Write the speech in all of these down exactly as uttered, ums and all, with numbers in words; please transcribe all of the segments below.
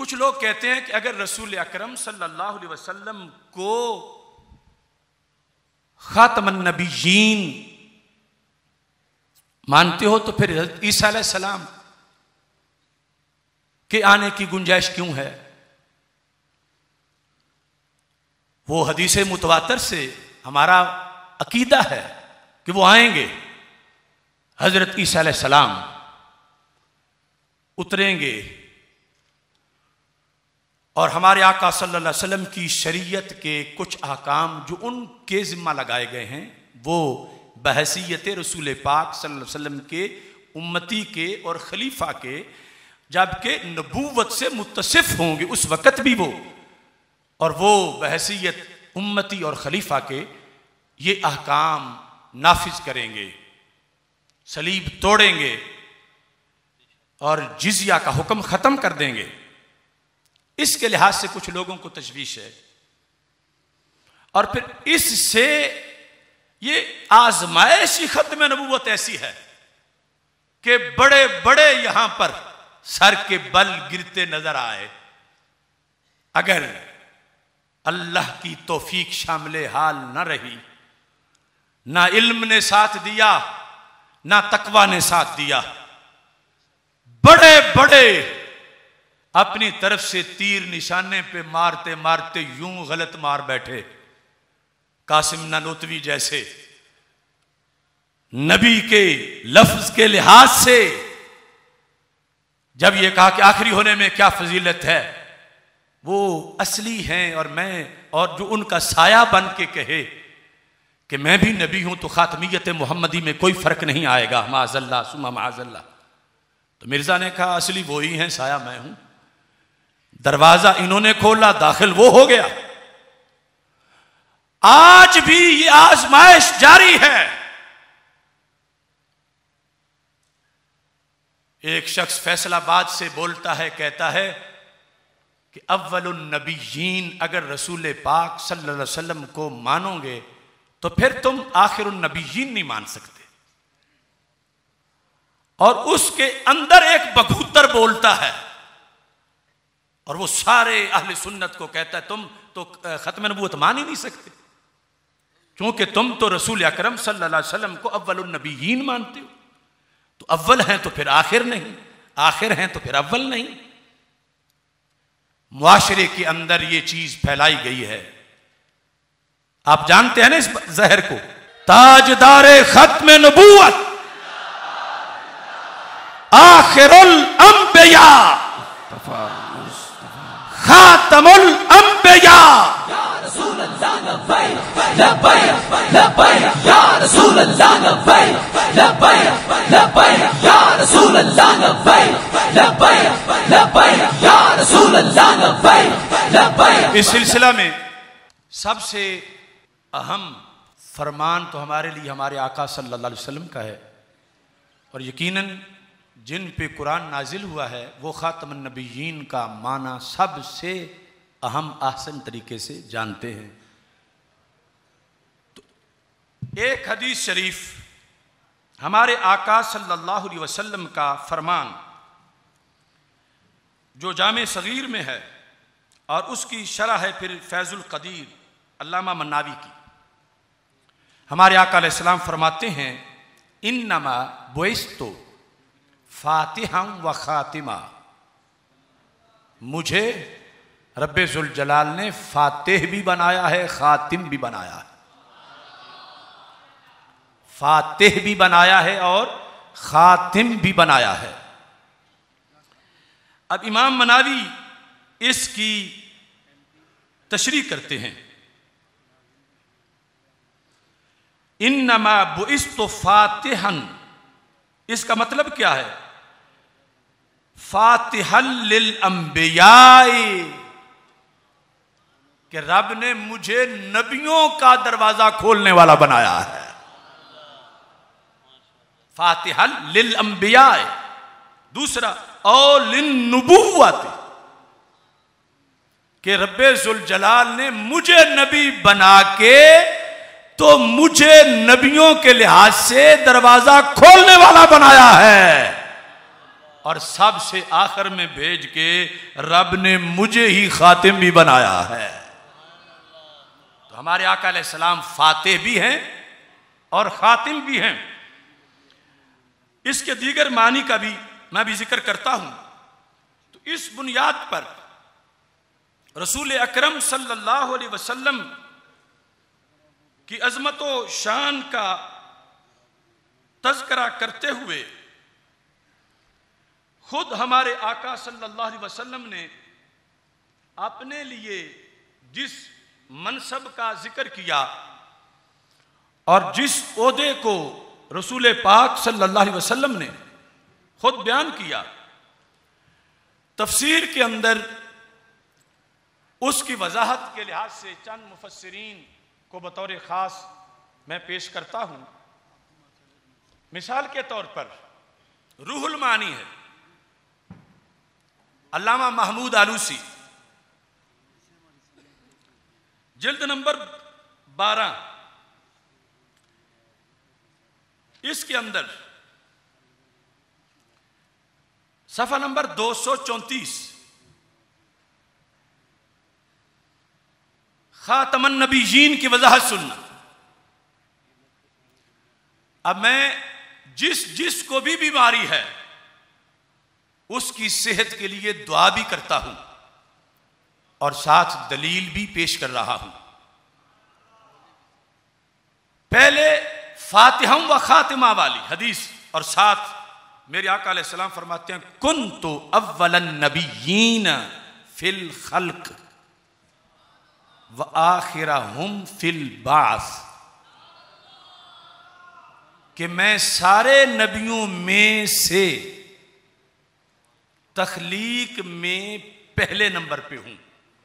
कुछ लोग कहते हैं कि अगर रसूल अकरम सल्लल्लाहु अलैहि वसल्लम को खातमुन नबिय्यीन मानते हो तो फिर हज़रत ईसा अलैहिस्सलाम के आने की गुंजाइश क्यों है? वो हदीस मुतवातर से हमारा अकीदा है कि वो आएंगे, हजरत ईसा अलैहिस्सलाम उतरेंगे और हमारे आका सल्लल्लाहु अलैहि वसल्लम की शरीयत के कुछ अहकाम जो उनके जिम्मा लगाए गए हैं वो बहसीयत रसूल पाक सल्लल्लाहु अलैहि वसल्लम के उम्मती के और खलीफा के जबकि नबूवत से मुत्तसिफ होंगे उस वक़्त भी वो, और वो बहसीयत उम्मती और खलीफा के ये अहकाम नाफिज करेंगे, सलीब तोड़ेंगे और जिजिया का हुक्म ख़त्म कर देंगे। इसके लिहाज से कुछ लोगों को तशवीश है। और फिर इससे ये आजमाइशी खत्म नबूवत ऐसी है कि बड़े बड़े यहां पर सर के बल गिरते नजर आए। अगर अल्लाह की तौफीक शामिल हाल न रही, ना इल्म ने साथ दिया ना तकवा ने साथ दिया, बड़े बड़े अपनी तरफ से तीर निशाने पे मारते मारते यूं गलत मार बैठे। कासिम नानोतवी जैसे नबी के लफ्ज के लिहाज से जब ये कहा कि आखिरी होने में क्या फजीलत है, वो असली हैं और मैं, और जो उनका साया बन के कहे कि मैं भी नबी हूं तो खातमियत मोहम्मदी में कोई फर्क नहीं आएगा, माज़ल्ला सुमा माज़ल्ला। तो मिर्जा ने कहा असली वो ही हैं, साया मैं हूं। दरवाजा इन्होंने खोला, दाखिल वो हो गया। आज भी ये आजमाइश जारी है। एक शख्स फैसलाबाद से बोलता है, कहता है कि अव्वलुन नबिय्यीन, अगर रसूल पाक सल्लल्लाहु अलैहि वसल्लम को मानोगे तो फिर तुम आखिरुन नबिय्यीन नहीं मान सकते। और उसके अंदर एक बखूतर बोलता है और वो सारे अहले सुन्नत को कहता है तुम तो खत्म नबूवत मान ही नहीं सकते, क्योंकि तुम तो रसूल अकरम सल्लल्लाहु अलैहि वसल्लम को अव्वलुन नबिय्यीन मानते हो। तो अव्वल हैं तो फिर आखिर नहीं, आखिर हैं तो फिर अव्वल नहीं। मुआशरे के अंदर ये चीज फैलाई गई है। आप जानते हैं ना इस जहर को, ताजदारे खत्म नबूवत आखिरुल अंबिया खातमुल अंबिया इस सिलसिला में सबसे अहम फरमान तो हमारे लिए हमारे आका सल्लल्लाहु अलैहि वसल्लम का है, और यकीनन जिन पे कुरान नाजिल हुआ है वो खातमुन नबिय्यीन का माना सबसे अहम आसन तरीके से जानते हैं। तो एक हदीस शरीफ हमारे आका सल्लल्लाहु अलैहि वसल्लम का फरमान जो जामे सगीर में है और उसकी शरह है फिर फैजुल कदीर अल्लामा मन्नावी की। हमारे आका अलैहिस्सलाम फरमाते हैं इन्नमा बुइस्तु फातिहम व खातिमा, मुझे रब्बे जुल जलाल ने फातिह भी बनाया है, खातिम भी बनाया है। फातिह भी बनाया है और खातिम भी बनाया है। अब इमाम मनावी इसकी तशरीह करते हैं, इन्नमा बुइस्तु फातिहन, इसका मतलब क्या है? फातिहल लिल अंबियाई, कि रब ने मुझे नबियों का दरवाजा खोलने वाला बनाया है। फातिहल लिल अंबियाई। दूसरा औ लिन नुबुव्वत, कि रब्बे जुल जलाल ने मुझे नबी बना के तो मुझे नबियों के लिहाज से दरवाजा खोलने वाला बनाया है। और सबसे आखिर में भेज के रब ने मुझे ही खातिम भी बनाया है। तो हमारे आका अलैहिस्सलाम फातिह भी हैं और खातिम भी हैं। इसके दीगर मानी का भी मैं भी जिक्र करता हूं। तो इस बुनियाद पर रसूल अकरम सल्लल्लाहु अलैहि वसल्लम की अजमत व शान का तज़किरा करते हुए खुद हमारे आका सल्लल्लाहु अलैहि वसल्लम ने अपने लिए जिस मनसब का जिक्र किया और जिस ओहदे को रसूल पाक सल्लल्लाहु अलैहि वसल्लम ने खुद बयान किया, तफसीर के अंदर उसकी वजाहत के लिहाज से चंद मुफस्सिरीन को बतौर ख़ास मैं पेश करता हूं। मिसाल के तौर पर रूहुल मानी है, अल्लामा महमूद आलूसी, जिल्द नंबर बारह, इसके अंदर सफ़ा नंबर दो सौ चौंतीस खातमन नबीयीन की वजाहत सुनना। अब मैं जिस जिस को भी बीमारी है उसकी सेहत के लिए दुआ भी करता हूं और साथ दलील भी पेश कर रहा हूं। पहले फातिहा व खातिमा वाली हदीस और साथ मेरे आका अलैहिस्सलाम फरमाते हैं, कुन्तु अव्वलन नबिय्यीन फिल खल्क व आखिरहुम फिल बास, कि मैं सारे नबियों में से तख्लीक में पहले नंबर पे हूं,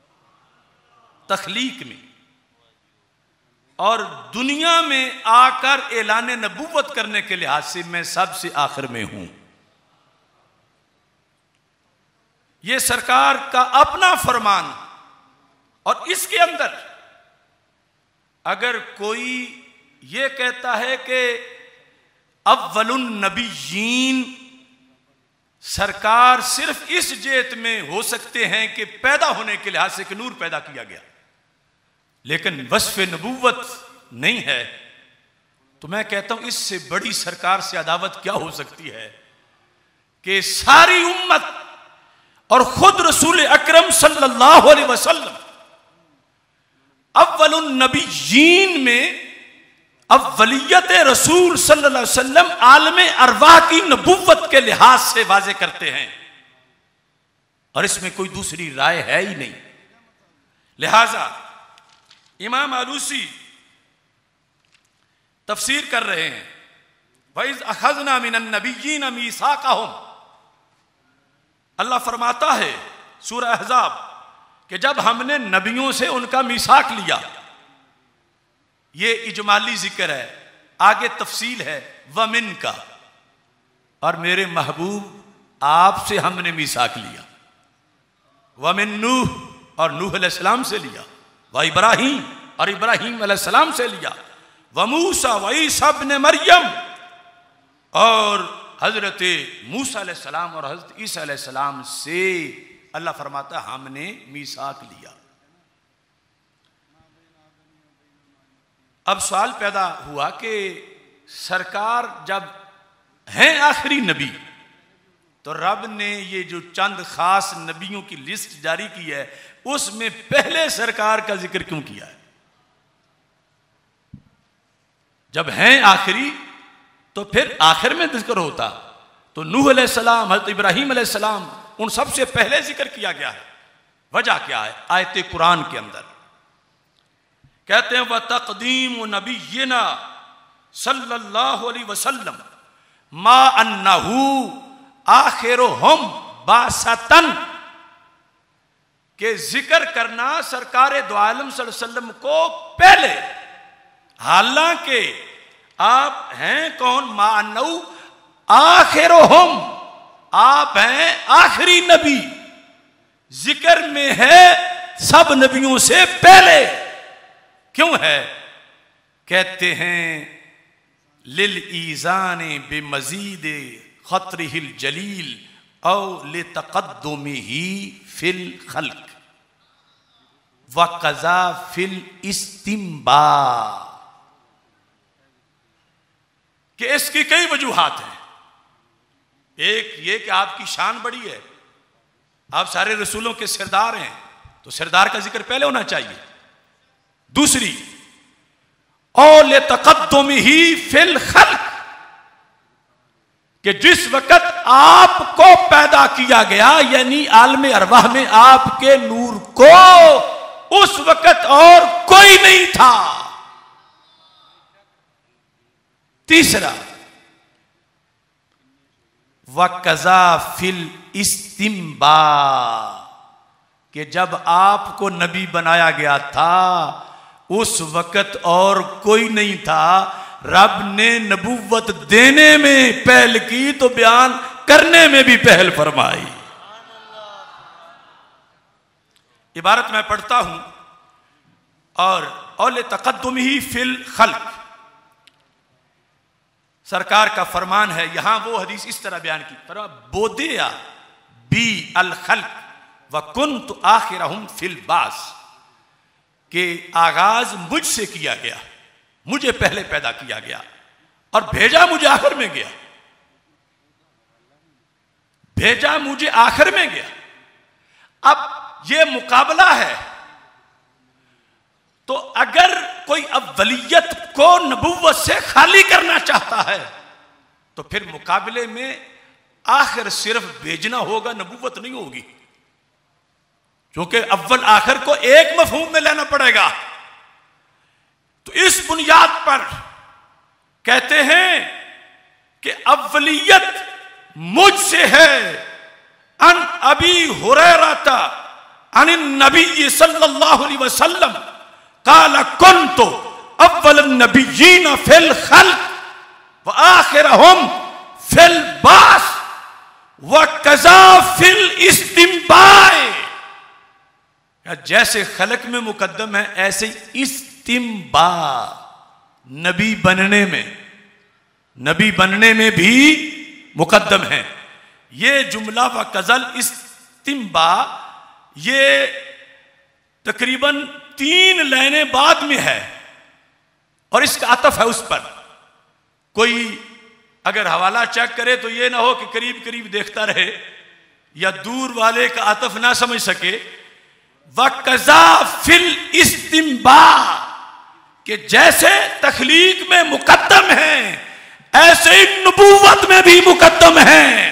तख्लीक में, और दुनिया में आकर ऐलान नबूवत करने के लिहाज से मैं सबसे आखिर में हूं। यह सरकार का अपना फरमान। और इसके अंदर अगर कोई ये कहता है कि अव्वलुन नबिय्यीन सरकार सिर्फ इस जेत में हो सकते हैं कि पैदा होने के लिहाज से कि नूर पैदा किया गया, लेकिन वस्फ नबूवत नहीं है, तो मैं कहता हूं इससे बड़ी सरकार से अदावत क्या हो सकती है कि सारी उम्मत और खुद रसूल अकरम सल्लल्लाहु अलैहि वसल्लम अव्वलुन नबिय्यीन में अव्वलियत रसूल सल्लल्लाहु अलैहि वसल्लम आलमे अरवाह की नबुव्वत के लिहाज से वाज़े करते हैं और इसमें कोई दूसरी राय है ही नहीं। लिहाजा इमाम आलूसी तफसीर कर रहे हैं, वइज़ अखज़ना मिनन नबिय्यीन मीसाक़हुम, अल्लाह फरमाता है सूरह अहज़ाब कि जब हमने नबियों से उनका मीसाक लिया। ये इजमाली जिक्र है, आगे तफसील है वमिन का, और मेरे महबूब आपसे हमने मीसाक लिया, वमिन नूह, और नूह अलैहिस्सलाम से लिया, व इब्राहीम, और इब्राहीम अलैहिस्सलाम से लिया, व मूसा व ईसा इब्न मरियम, और हजरत मूसा अलैहिस्सलाम और हजरत ईसा अलैहिस्सलाम से अल्लाह फरमाता हमने मीसाक लिया। अब सवाल पैदा हुआ कि सरकार जब हैं आखिरी नबी, तो रब ने ये जो चंद खास नबियों की लिस्ट जारी की है उसमें पहले सरकार का जिक्र क्यों किया है? जब हैं आखिरी तो फिर आखिर में जिक्र होता, तो नूह अलैहिस्सलाम, हज़रत इब्राहीम अलैहिस्सलाम, उन सबसे पहले जिक्र किया गया है। वजह क्या है? आयत कुरान के अंदर कहते हैं, व तक़दीम नबिय्यिना सल्लल्लाहु अलैहि वसल्लम मा अन्नहु आखिरुहुम बासतन, के जिक्र करना सरकार दो आलम सल्लल्लाहु अलैहि वसल्लम को पहले, हालांकि आप हैं कौन? मा अन्नहु आखिरुहुम, आप हैं आखिरी नबी, जिक्र में है सब नबियों से पहले। क्यों है? कहते हैं लिल ईज़ान बेमज़ीद ख़त्रिहिल जलील औ ले तक़द्दुमिही फिल खल्क व क़ज़ा फिल इस्तिंबा, कि इसकी कई वजूहात हैं। एक ये कि आपकी शान बड़ी है, आप सारे रसूलों के सरदार हैं, तो सरदार का जिक्र पहले होना चाहिए। दूसरी, औ ले तक़द्दुमिही फिल खल्क, कि जिस वक़्त आपको पैदा किया गया, यानी आलमे अरवाह में आपके नूर को उस वक़्त और कोई नहीं था। तीसरा, वक़ज़ा फिल इस्तिंबा, कि जब आपको नबी बनाया गया था उस वक़्त और कोई नहीं था, रब ने नबूवत देने में पहल की तो बयान करने में भी पहल फरमाई। इबारत मैं पढ़ता हूं, और औले तक़द्दुमिही फिल खल्क, सरकार का फरमान है। यहां वो हदीस इस तरह बयान की, तरह बोदिया बी अल खल्क व कुन्तु आखिरहुम फिल बास, के आगाज मुझसे किया गया, मुझे पहले पैदा किया गया और भेजा मुझे आखिर में गया, भेजा मुझे आखिर में गया। अब यह मुकाबला है, तो अगर कोई अव्वलियत को नबुव्वत से खाली करना चाहता है तो फिर मुकाबले में आखिर सिर्फ भेजना होगा, नबुव्वत नहीं होगी, क्योंकि अव्वल आखिर को एक मफहूम में लेना पड़ेगा। तो इस बुनियाद पर कहते हैं कि अव्वलियत मुझसे है। अन अबी हुरैरा अन नबी सल्लल्लाहु अलैहि वसल्लम काला कुन्तु अव्वल नबिय्यीन फिल खल्क व आखिरहुम फिल बास व कज़ा फिल इस्तिंबाए, जैसे खलक में मुकद्दम है ऐसे इस्तिंबा, नबी बनने में, नबी बनने में भी मुकद्दम है। ये जुमला व कज़ल इस्तिंबा, ये तकरीबन तीन लाइनें बाद में है और इसका अतफ है उस पर। कोई अगर हवाला चेक करे तो यह ना हो कि करीब करीब देखता रहे या दूर वाले का अतफ ना समझ सके। वक़ज़ा फिल इस्तिंबा, कि जैसे तखलीक में मुकद्दम है ऐसे ही नबूवत में भी मुकद्दम है।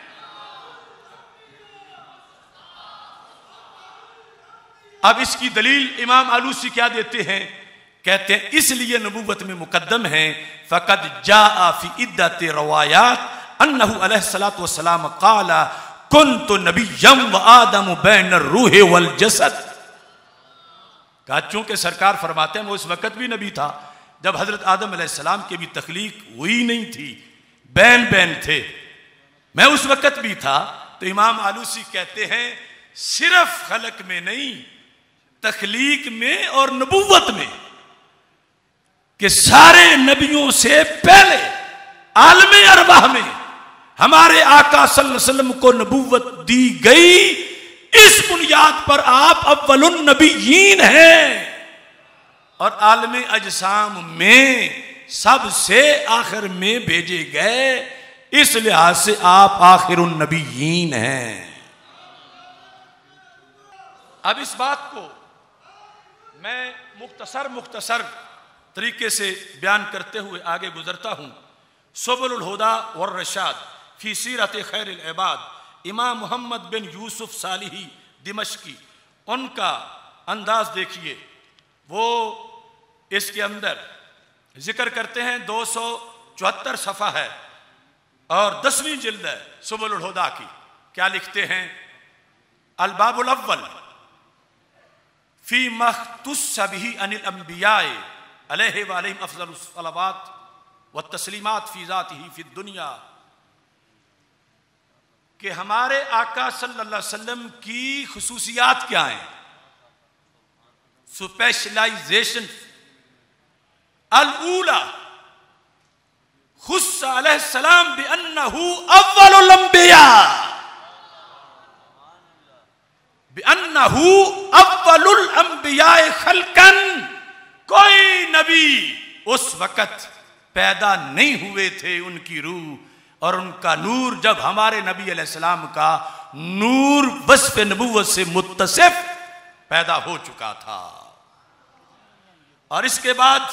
अब इसकी दलील इमाम आलूसी क्या देते हैं, कहते हैं इसलिए नबूवत में मुकद्दम है। फ़क़द जाअ फ़ी इद्दति रवायात अन्नहु अलैहिस्सलातु वस्सलाम क़ाला कुन्तु नबिय्यम व आदम बैन रूह वल जसद, कहा चूंकि सरकार फरमाते हैं वो उस वक़्त भी नबी था जब हजरत आदम अलैहिस्सलाम की भी तख्लीक हुई नहीं थी, बैन बैन थे, मैं उस वक़्त भी था। तो इमाम आलूसी कहते हैं सिर्फ खलक में नहीं, तख्लीक में और नबूवत में, कि सारे नबियों से पहले आलमे अरवाह में हमारे आका सल्लल्लाहु अलैहि वसल्लम को नबूवत दी गई। इस बुनियाद पर आप अव्वलुन नबिय्यीन हैं और आलमे अजसाम में सबसे आखिर में भेजे गए, इस लिहाज से आप आखिरुन नबिय्यीन हैं। अब इस बात को मैं मुख्तसर मुख्तसर तरीके से बयान करते हुए आगे गुजरता हूं। सुबुलुल हुदा वर रशाद फी सीरत खैरिल इबाद, इमाम मोहम्मद बिन यूसुफ सालिही दिमश्की, उनका अंदाज देखिए। वो इसके अंदर जिक्र करते हैं, दो सौ चौहत्तर सफ़ा है और दसवीं जिल्द है सुबुलुल हुदा की। क्या लिखते हैं, अल बाबुल अव्वल फी मख्तुस्स बिही अनिल अंबियाए अलैहि व अलैहिम अफ़ज़लुस सलावात व तस्लीमात फी ज़ातिही फी दुनिया, कि हमारे आका सल्लल्लाहु अलैहि वसल्लम की खुसूसियात क्या हैं, स्पेशलाइजेशन। अल-ऊला खुस्स अलैहिस्सलाम बिअन्नहु अव्वलुल अंबिया, बिअन्नहु अव्वलुल अंबियाए खल्कन, कोई नबी उस वक़्त पैदा नहीं हुए थे उनकी रूह और उनका नूर जब हमारे नबी अलैहिस्सलाम का नूर वस्फ नबुव्वत से मुत्तसिफ पैदा हो चुका था। और इसके बाद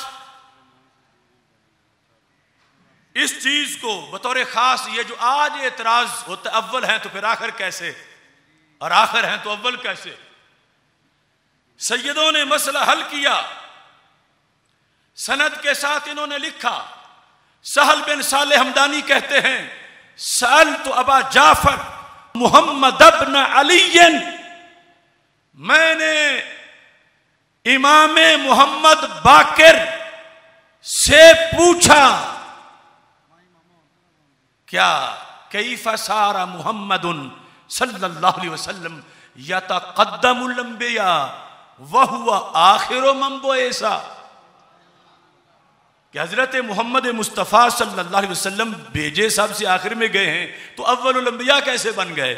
इस चीज को बतौर खास, ये जो आज एतराज होता है अव्वल हैं तो फिर आखिर कैसे, और आखिर हैं तो अव्वल कैसे, सैयदों ने मसला हल किया, सनद के साथ इन्होंने लिखा। सहल बिन साले हमदानी कहते हैं, साल तो अबा जाफर मुहम्मद इब्न अलीयन, मैंने इमाम मोहम्मद बाकिर से पूछा, क्या कैफ़ सारा मुहम्मदुन सल्लल्लाहु अलैहि वसल्लम यतक़द्दमुल अंबिया व हुवा आखिरु मन बुइसा, कि हजरत मोहम्मद मुस्तफ़ा सल्लल्लाहु अलैहि वसल्लम भेजे सबसे आखिर में गए हैं तो अव्वलुल अंबिया कैसे बन गए?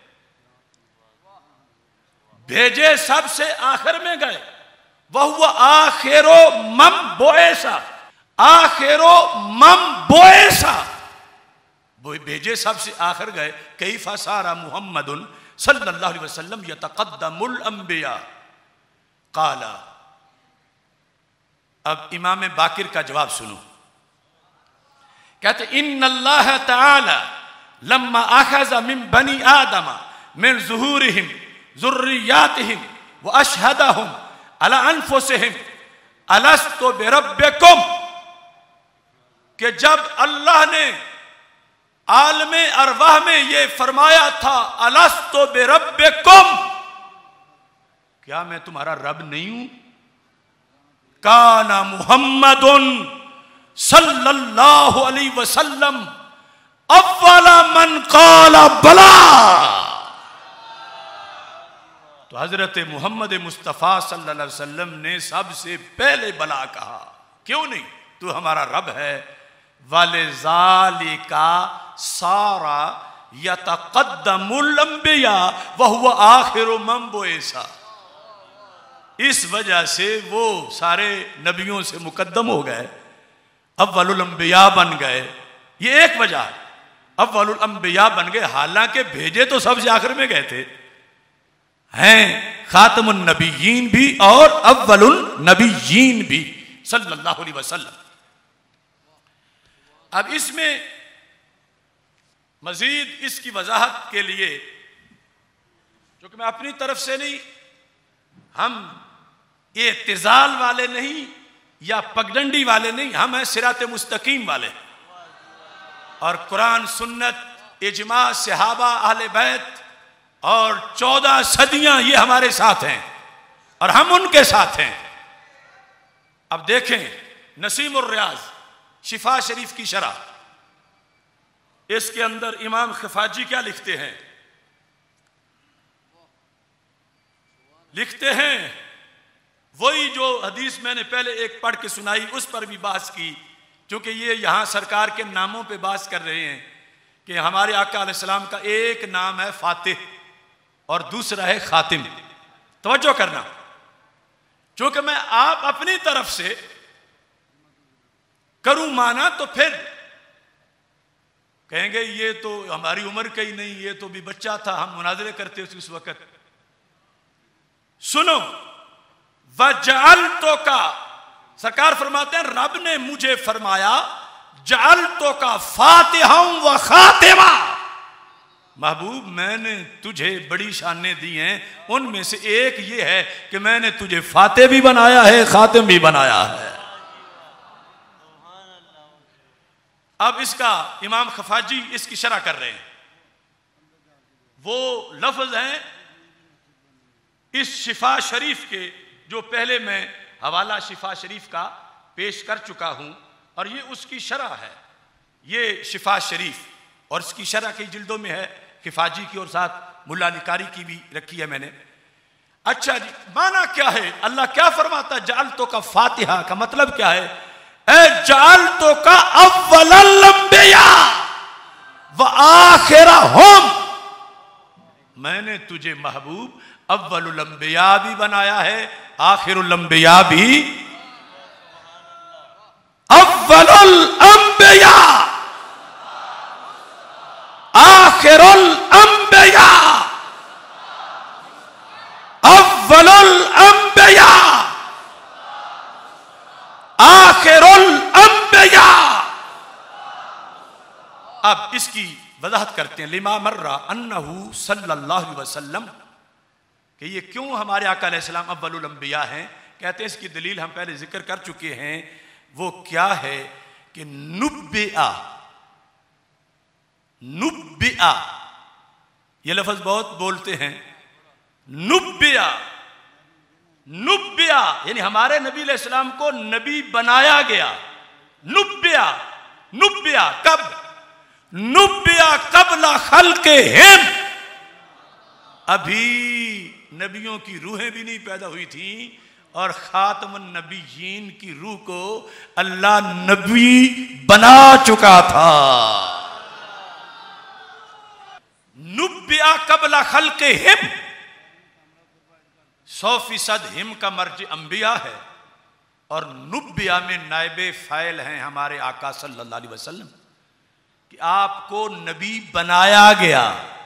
भेजे सबसे आखिर में गए, वह हुआ आखिरो मम बोएसा, आखिरो मम बोएसा, वो भेजे सबसे आखिर गए। कैफ़ सारा मुहम्मदुन सल्लल्लाहु अलैहि वसल्लम यतक़द्दमुल अंबिया क़ाला। अब इमाम बाकिर का जवाब सुनो, कहते इन्नल्लाह तआला लम्मा अख़ज़ मिन बनी आदम मिन ज़ुहूरिहिम ज़ुर्रिय्यातिहिम व अशहदहुम अला अनफुसिहिम अलस्तु बिरब्बिकुम, कि जब अल्लाह ने आलमे अरवाह में ये फरमाया था अलस्तु बिरब्बिकुम, क्या मैं तुम्हारा रब नहीं हूं? काना मुहम्मदुन सल्लल्लाहु अलैहि वसल्लम अव्वला मन क़ाला बला, तो हजरत मोहम्मद मुस्तफ़ा सल्लल्लाहु अलैहि वसल्लम ने सबसे पहले बला कहा, क्यों नहीं, तू हमारा रब है। वाले ज़ालिका सारा यतक़द्दमुल अंबिया व हुवा आखिरु मन बुइसा, इस वजह से वो सारे नबियों से मुकद्दम हो गए, अव्वलुल अंबिया बन गए। ये एक वजह है, अव्वलुल अंबिया बन गए, हालांकि भेजे तो सबसे आखिर में गए थे, हैं खातमुन नबिय्यीन भी और अव्वलुल नबिय्यीन भी सल्लल्लाहु अलैहि वसल्लम। अब इसमें मजीद इसकी वजाहत के लिए, क्योंकि मैं अपनी तरफ से नहीं, हम ये इत्तिजाल वाले नहीं या पगडंडी वाले नहीं, हम हैं सिरात मुस्तकीम वाले, और कुरान सुन्नत इजमा सहाबा अहले बैत और चौदह सदियां ये हमारे साथ हैं और हम उनके साथ हैं। अब देखें नसीमुर रियाज शिफा शरीफ की शरह, इसके अंदर इमाम खिफाजी क्या लिखते हैं? लिखते हैं वही जो हदीस मैंने पहले एक पढ़ के सुनाई, उस पर भी बात की, क्योंकि ये यहां सरकार के नामों पे बात कर रहे हैं कि हमारे आका अलैहिस्सलाम का एक नाम है फातिह और दूसरा है खातिम। तवज्जो करना, क्योंकि मैं आप अपनी तरफ से करूं माना तो फिर कहेंगे ये तो हमारी उम्र का ही नहीं, ये तो भी बच्चा था, हम मुनाजरे करते थे उस वक्त। सुनो, वजअलतो का सरकार फरमाते हैं रब ने मुझे फरमाया जअलतो का फातिहा व खातिमा, महबूब मैंने तुझे बड़ी शानें दी हैं, उनमें से एक ये है कि मैंने तुझे फातिह भी बनाया है, खातिम भी बनाया है। अब इसका इमाम खफाजी इसकी शरह कर रहे हैं, वो लफ्ज हैं इस शिफा शरीफ के जो पहले मैं हवाला शिफा शरीफ का पेश कर चुका हूं, और ये उसकी शरह है, ये शिफा शरीफ, और इसकी शरह की जिल्दों में है, खिफाजी की और साथ मुल्ला निकारी की भी रखी है मैंने। अच्छा जी, माना क्या है, अल्लाह क्या फरमाता है? जअलतो का फातिहा का मतलब क्या है? ए जअलतो का अव्वलल अंबिया व आखिरहुम, मैंने तुझे महबूब अव्वलुल अंबिया भी बनाया है, आखिरुल अंबिया भी। अव्वलुल अंबिया आखिरुल अंबिया, अव्वलुल अंबिया आखिरुल अंबिया। अब इसकी वजाहत करते हैं। लिमा मर्रा अन्नहु सल्लल्लाहु अलैहि वसल्लम, कि ये क्यों हमारे आका अलैहिस्सलाम अव्वलुल अंबिया हैं। कहते हैं इसकी दलील हम पहले जिक्र कर चुके हैं। वो क्या है कि नुब्बिआ, नुब्बिआ ये लफ्ज बहुत बोलते हैं। नुब्बिआ, नुब्बिआ यानी हमारे नबी अलैहिस्सलाम को नबी बनाया गया। नुब्बिआ, नुब्बिआ कब? नुब्बिआ कबला खल्के हिम, अभी नबियों की रूहें भी नहीं पैदा हुई थी और खातमुन नबीयीन की रूह को अल्लाह नबी बना चुका था। नुब्बिआ कबला खल्के हिम, सौ फीसद हिम का मर्ज अंबिया है और नुब्बिया में नायबे फाइल हैं हमारे आका सल्लल्लाहु अलैहि वसल्लम, कि आपको नबी बनाया गया,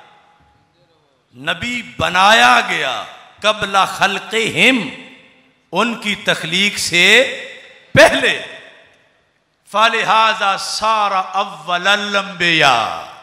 नबी बनाया गया कबला खल्के हिम, उनकी तख्लीक से पहले। फालिहाजा सारा अव्वलल अंबिया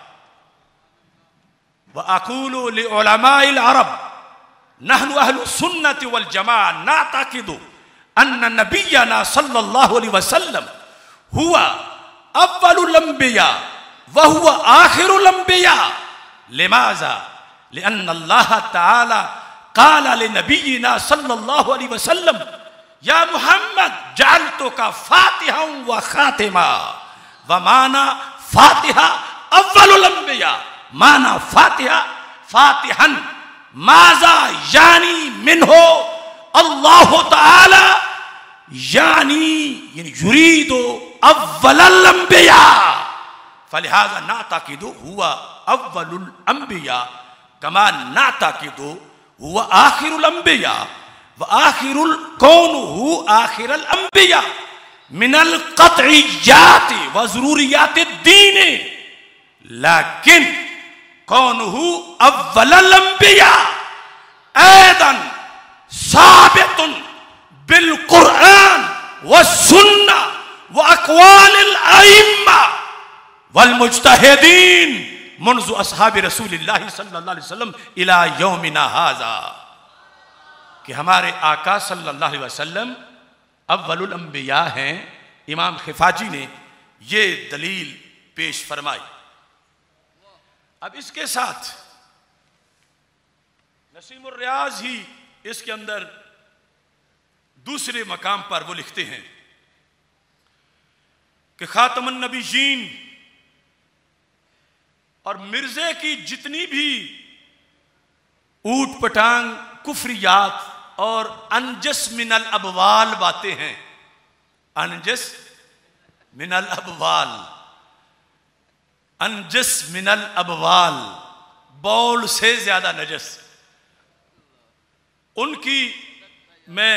व अक़ूलु लिउलमाइल अरब नहनु अहलु सुन्नति वल जमाअह नातक़िदु अन्ना नबियना सल्लल्लाहु अलैहि वसल्लम हुवा अव्वलुल अंबिया व हुवा आखिरुल अंबिया। लिमाज़ा लिअन्ना अल्लाह तआला क़ाला लिनबियिना सल्लल्लाहु अलैहि वसल्लम या मुहम्मद जअलतुका फातिहन व खातिमा, व माना फातिहा अव्वलुल अंबिया, माना फातिहा फातिहन माजा यानी मिन्हो अल्लाह ताला यानी यानी युरीदु अव्वलल अंबिया। फलिहाजा नातक़िदु हुवा अव्वलुल अंबिया कमा नातक़िदु हुवा आखिरुल अंबिया व आखिरुल कौनुहु आखिरल अंबिया मिनल क़त्इय्याति व ज़रूरियाति दीन, लेकिन कौनुहु अव्वलल अंबिया ऐदन साबितुन बिल कुरआन व सुन्नह व अक़वालिल अइम्मा वल मुज्तहिदीन मुन्ज़ु अस्हाबि रसूलिल्लाह सल्लल्लाहु अलैहि वसल्लम इला यौमिना हाज़ा, कि हमारे आका सल्लल्लाहु अलैहि वसल्लम अव्वलुल अंबिया हैं। इमाम खिफाजी ने ये दलील पेश फरमाई। अब इसके साथ नसीमुर रियाज ही इसके अंदर दूसरे मकाम पर वो लिखते हैं कि खातमुन नबीयीन और मिर्जे की जितनी भी ऊट पटांग कुफरियात और अनजस मिनल अबवाल बातें हैं, अनजस मिनल अबवाल, अनजस मिनल अबवाल, बौल से ज्यादा नजस, उनकी मैं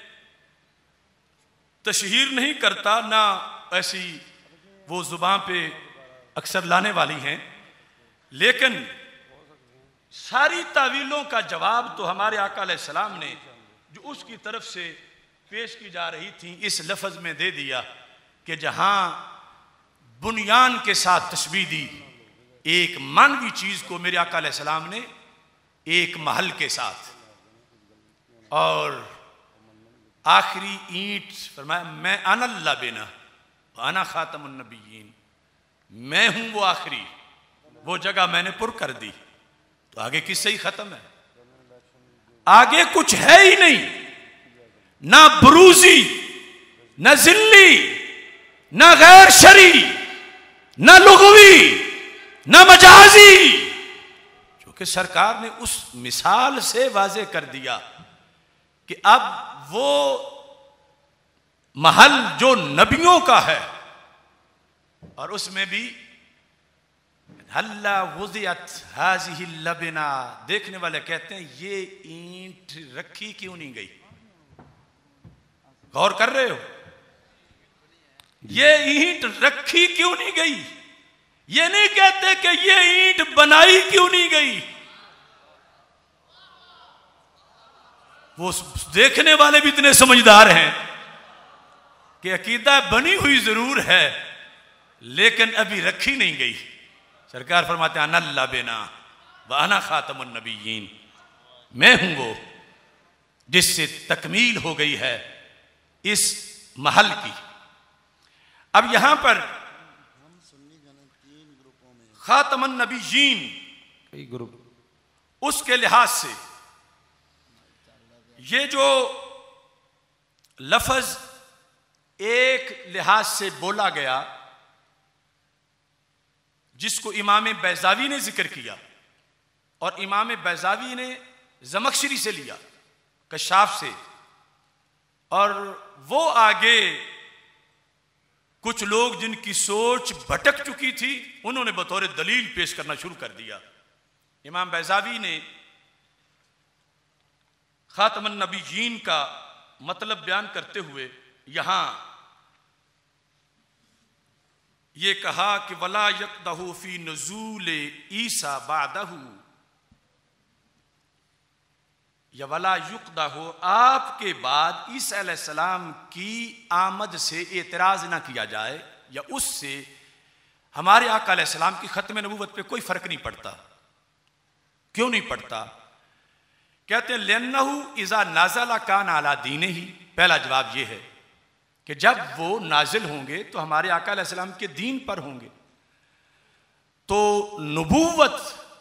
तशहीर नहीं करता, ना ऐसी वो जुबान पे अक्सर लाने वाली हैं, लेकिन सारी तावीलों का जवाब तो हमारे आका अलैहिस्सलाम ने जो उसकी तरफ से पेश की जा रही थी इस लफ्ज़ में दे दिया कि जहां बुनियान के साथ तशबीह दी एक मानवी चीज को मेरे आका अलैहिस्सलाम ने एक महल के साथ, और आखिरी ईंट फरमाया मैं अनल्ला बिना आना खातमुन नबीयीन, मैं हूं वो आखिरी, वो जगह मैंने पुर कर दी। तो आगे किससे ही खत्म है, आगे कुछ है ही नहीं, ना बुरूजी, ना जिल्ली, ना गैर शरी, ना लुग़वी, ना मजाजी, क्योंकि सरकार ने उस मिसाल से वाज़े कर दिया कि अब वो महल जो नबियों का है और उसमें भी हल्ला वुज़ियत हाज़िही लबना, देखने वाले कहते हैं ये ईंट रखी क्यों नहीं गई। गौर कर रहे हो, ये ईंट रखी क्यों नहीं गई। ये नहीं कहते कि ये ईंट बनाई क्यों नहीं गई। वो देखने वाले भी इतने समझदार हैं कि अकीदा बनी हुई जरूर है लेकिन अभी रखी नहीं गई। सरकार फरमाते हैं अनल्ला बेना व अना खातमुन नबिय्यीन, मैं हूं वो जिससे तकमील हो गई है इस महल की। अब यहां पर खातमुन नबिय्यीन कई ग्रुप, उसके लिहाज से ये जो लफ्ज एक लिहाज से बोला गया जिसको इमाम बैज़ावी ने जिक्र किया, और इमाम बैज़ावी ने ज़मख़शरी से लिया, कशाफ से, और वो आगे कुछ लोग जिनकी सोच भटक चुकी थी उन्होंने बतौर दलील पेश करना शुरू कर दिया। इमाम बैज़ावी ने खातमुन नबिय्यीन का मतलब बयान करते हुए यहां ये कहा कि वला यक़दहु फी नुज़ूल ईसा बादहु, या वला युक़दहु, आपके बाद ईसा अलैहिस्सलाम की आमद से एतराज़ ना किया जाए या उससे हमारे आका अलैहिस्सलाम की ख़त्म नबूवत पे कोई फ़र्क नहीं पड़ता। क्यों नहीं पड़ता? कहते हैं लिअन्नहु इज़ा नाज़ला कान अला दीनिही, पहला जवाब यह है कि जब वो नाजिल होंगे तो हमारे आका अलैहिस्सलाम के दीन पर होंगे, तो नबूवत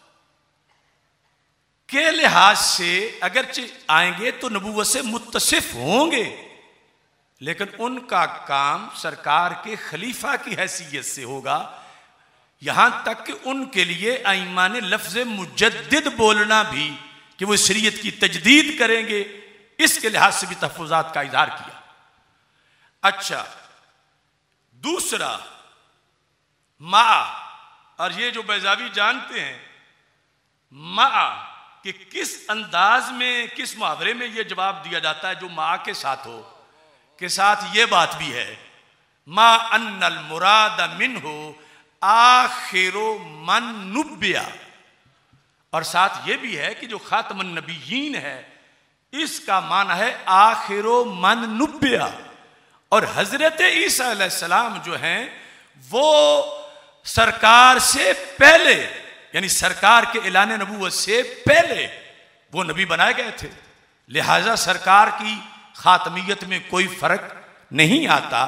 के लिहाज से अगरचे आएंगे तो नबूवत से मुत्तसिफ होंगे, लेकिन उनका काम सरकार के खलीफा की हैसियत से होगा। यहां तक कि उनके लिए आइमा ने लफ्ज़ मुजद्दिद बोलना भी कि वो शरीयत की तजदीद करेंगे, इसके लिहाज से भी तहफ़्फ़ुज़ात का इज़हार किया। अच्छा, दूसरा मा, और ये जो बैज़ावी जानते हैं मा कि किस अंदाज में, किस मुहावरे में ये जवाब दिया जाता है जो मा के साथ हो, के साथ ये बात भी है मा अन्नल मुराद मिन्हु आखिरो मन नुब्बिया, और साथ ये भी है कि जो खातमुन नबिय्यीन है इसका माना है आखिरो मन नुब्बिया, और हजरत ईसा अलैहिस्सलाम जो हैं वो सरकार से पहले, यानी सरकार के ऐलान नबूवत से पहले वो नबी बनाए गए थे। लिहाजा सरकार की खातमियत में कोई फर्क नहीं आता।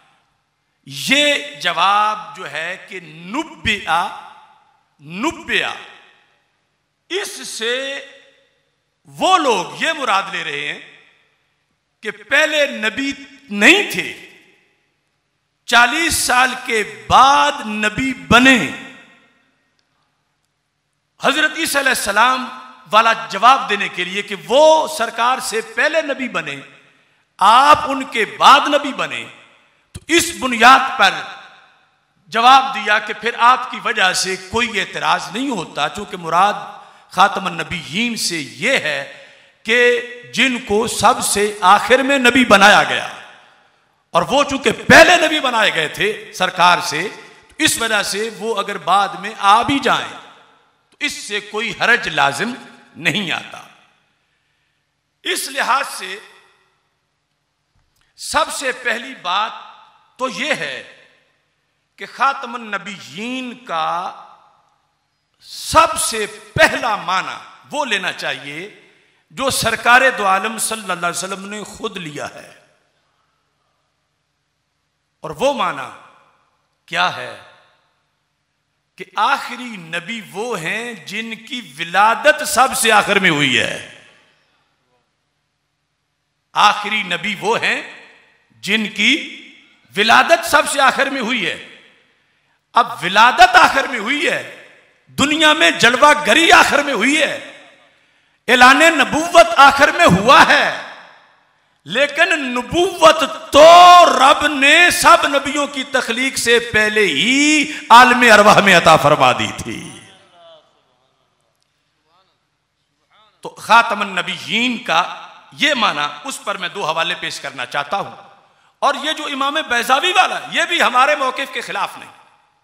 ये जवाब जो है कि नुब्बिया, नुब्बिया, इससे वो लोग ये मुराद ले रहे हैं कि पहले नबी नहीं थे, चालीस साल के बाद नबी बने। हजरत ईसा अलैहिस्सलाम वाला जवाब देने के लिए कि वो सरकार से पहले नबी बने, आप उनके बाद नबी बने, तो इस बुनियाद पर जवाब दिया कि फिर आपकी वजह से कोई एतराज नहीं होता, चूंकि मुराद खातमुन नबिय्यीन से यह है कि जिनको सबसे आखिर में नबी बनाया गया, और वो चूंकि पहले नबी बनाए गए थे सरकार से, तो इस वजह से वो अगर बाद में आ भी जाएं तो इससे कोई हरज लाजिम नहीं आता। इस लिहाज से सबसे पहली बात तो यह है कि खातमुन नबिय्यीन का सबसे पहला माना वो लेना चाहिए जो सरकारे दो आलम सल्लल्लाहु अलैहि वसल्लम ने खुद लिया है, और वो माना क्या है कि आखिरी नबी वो हैं जिनकी विलादत सबसे आखिर में हुई है। आखिरी नबी वो हैं जिनकी विलादत सबसे आखिर में हुई है। अब विलादत आखिर में हुई है, दुनिया में जलवा गरी आखिर में हुई है, ऐलान नबूवत आखिर में हुआ है, लेकिन नबूवत तो रब ने सब नबियों की तख्लीक से पहले ही आलम अरवाह में अता फरमा दी थी। तो खातमन नबीयीन का ये माना, उस पर मैं दो हवाले पेश करना चाहता हूं। और ये जो इमाम बैज़ावी वाला, ये भी हमारे मौक़िफ़ के खिलाफ नहीं।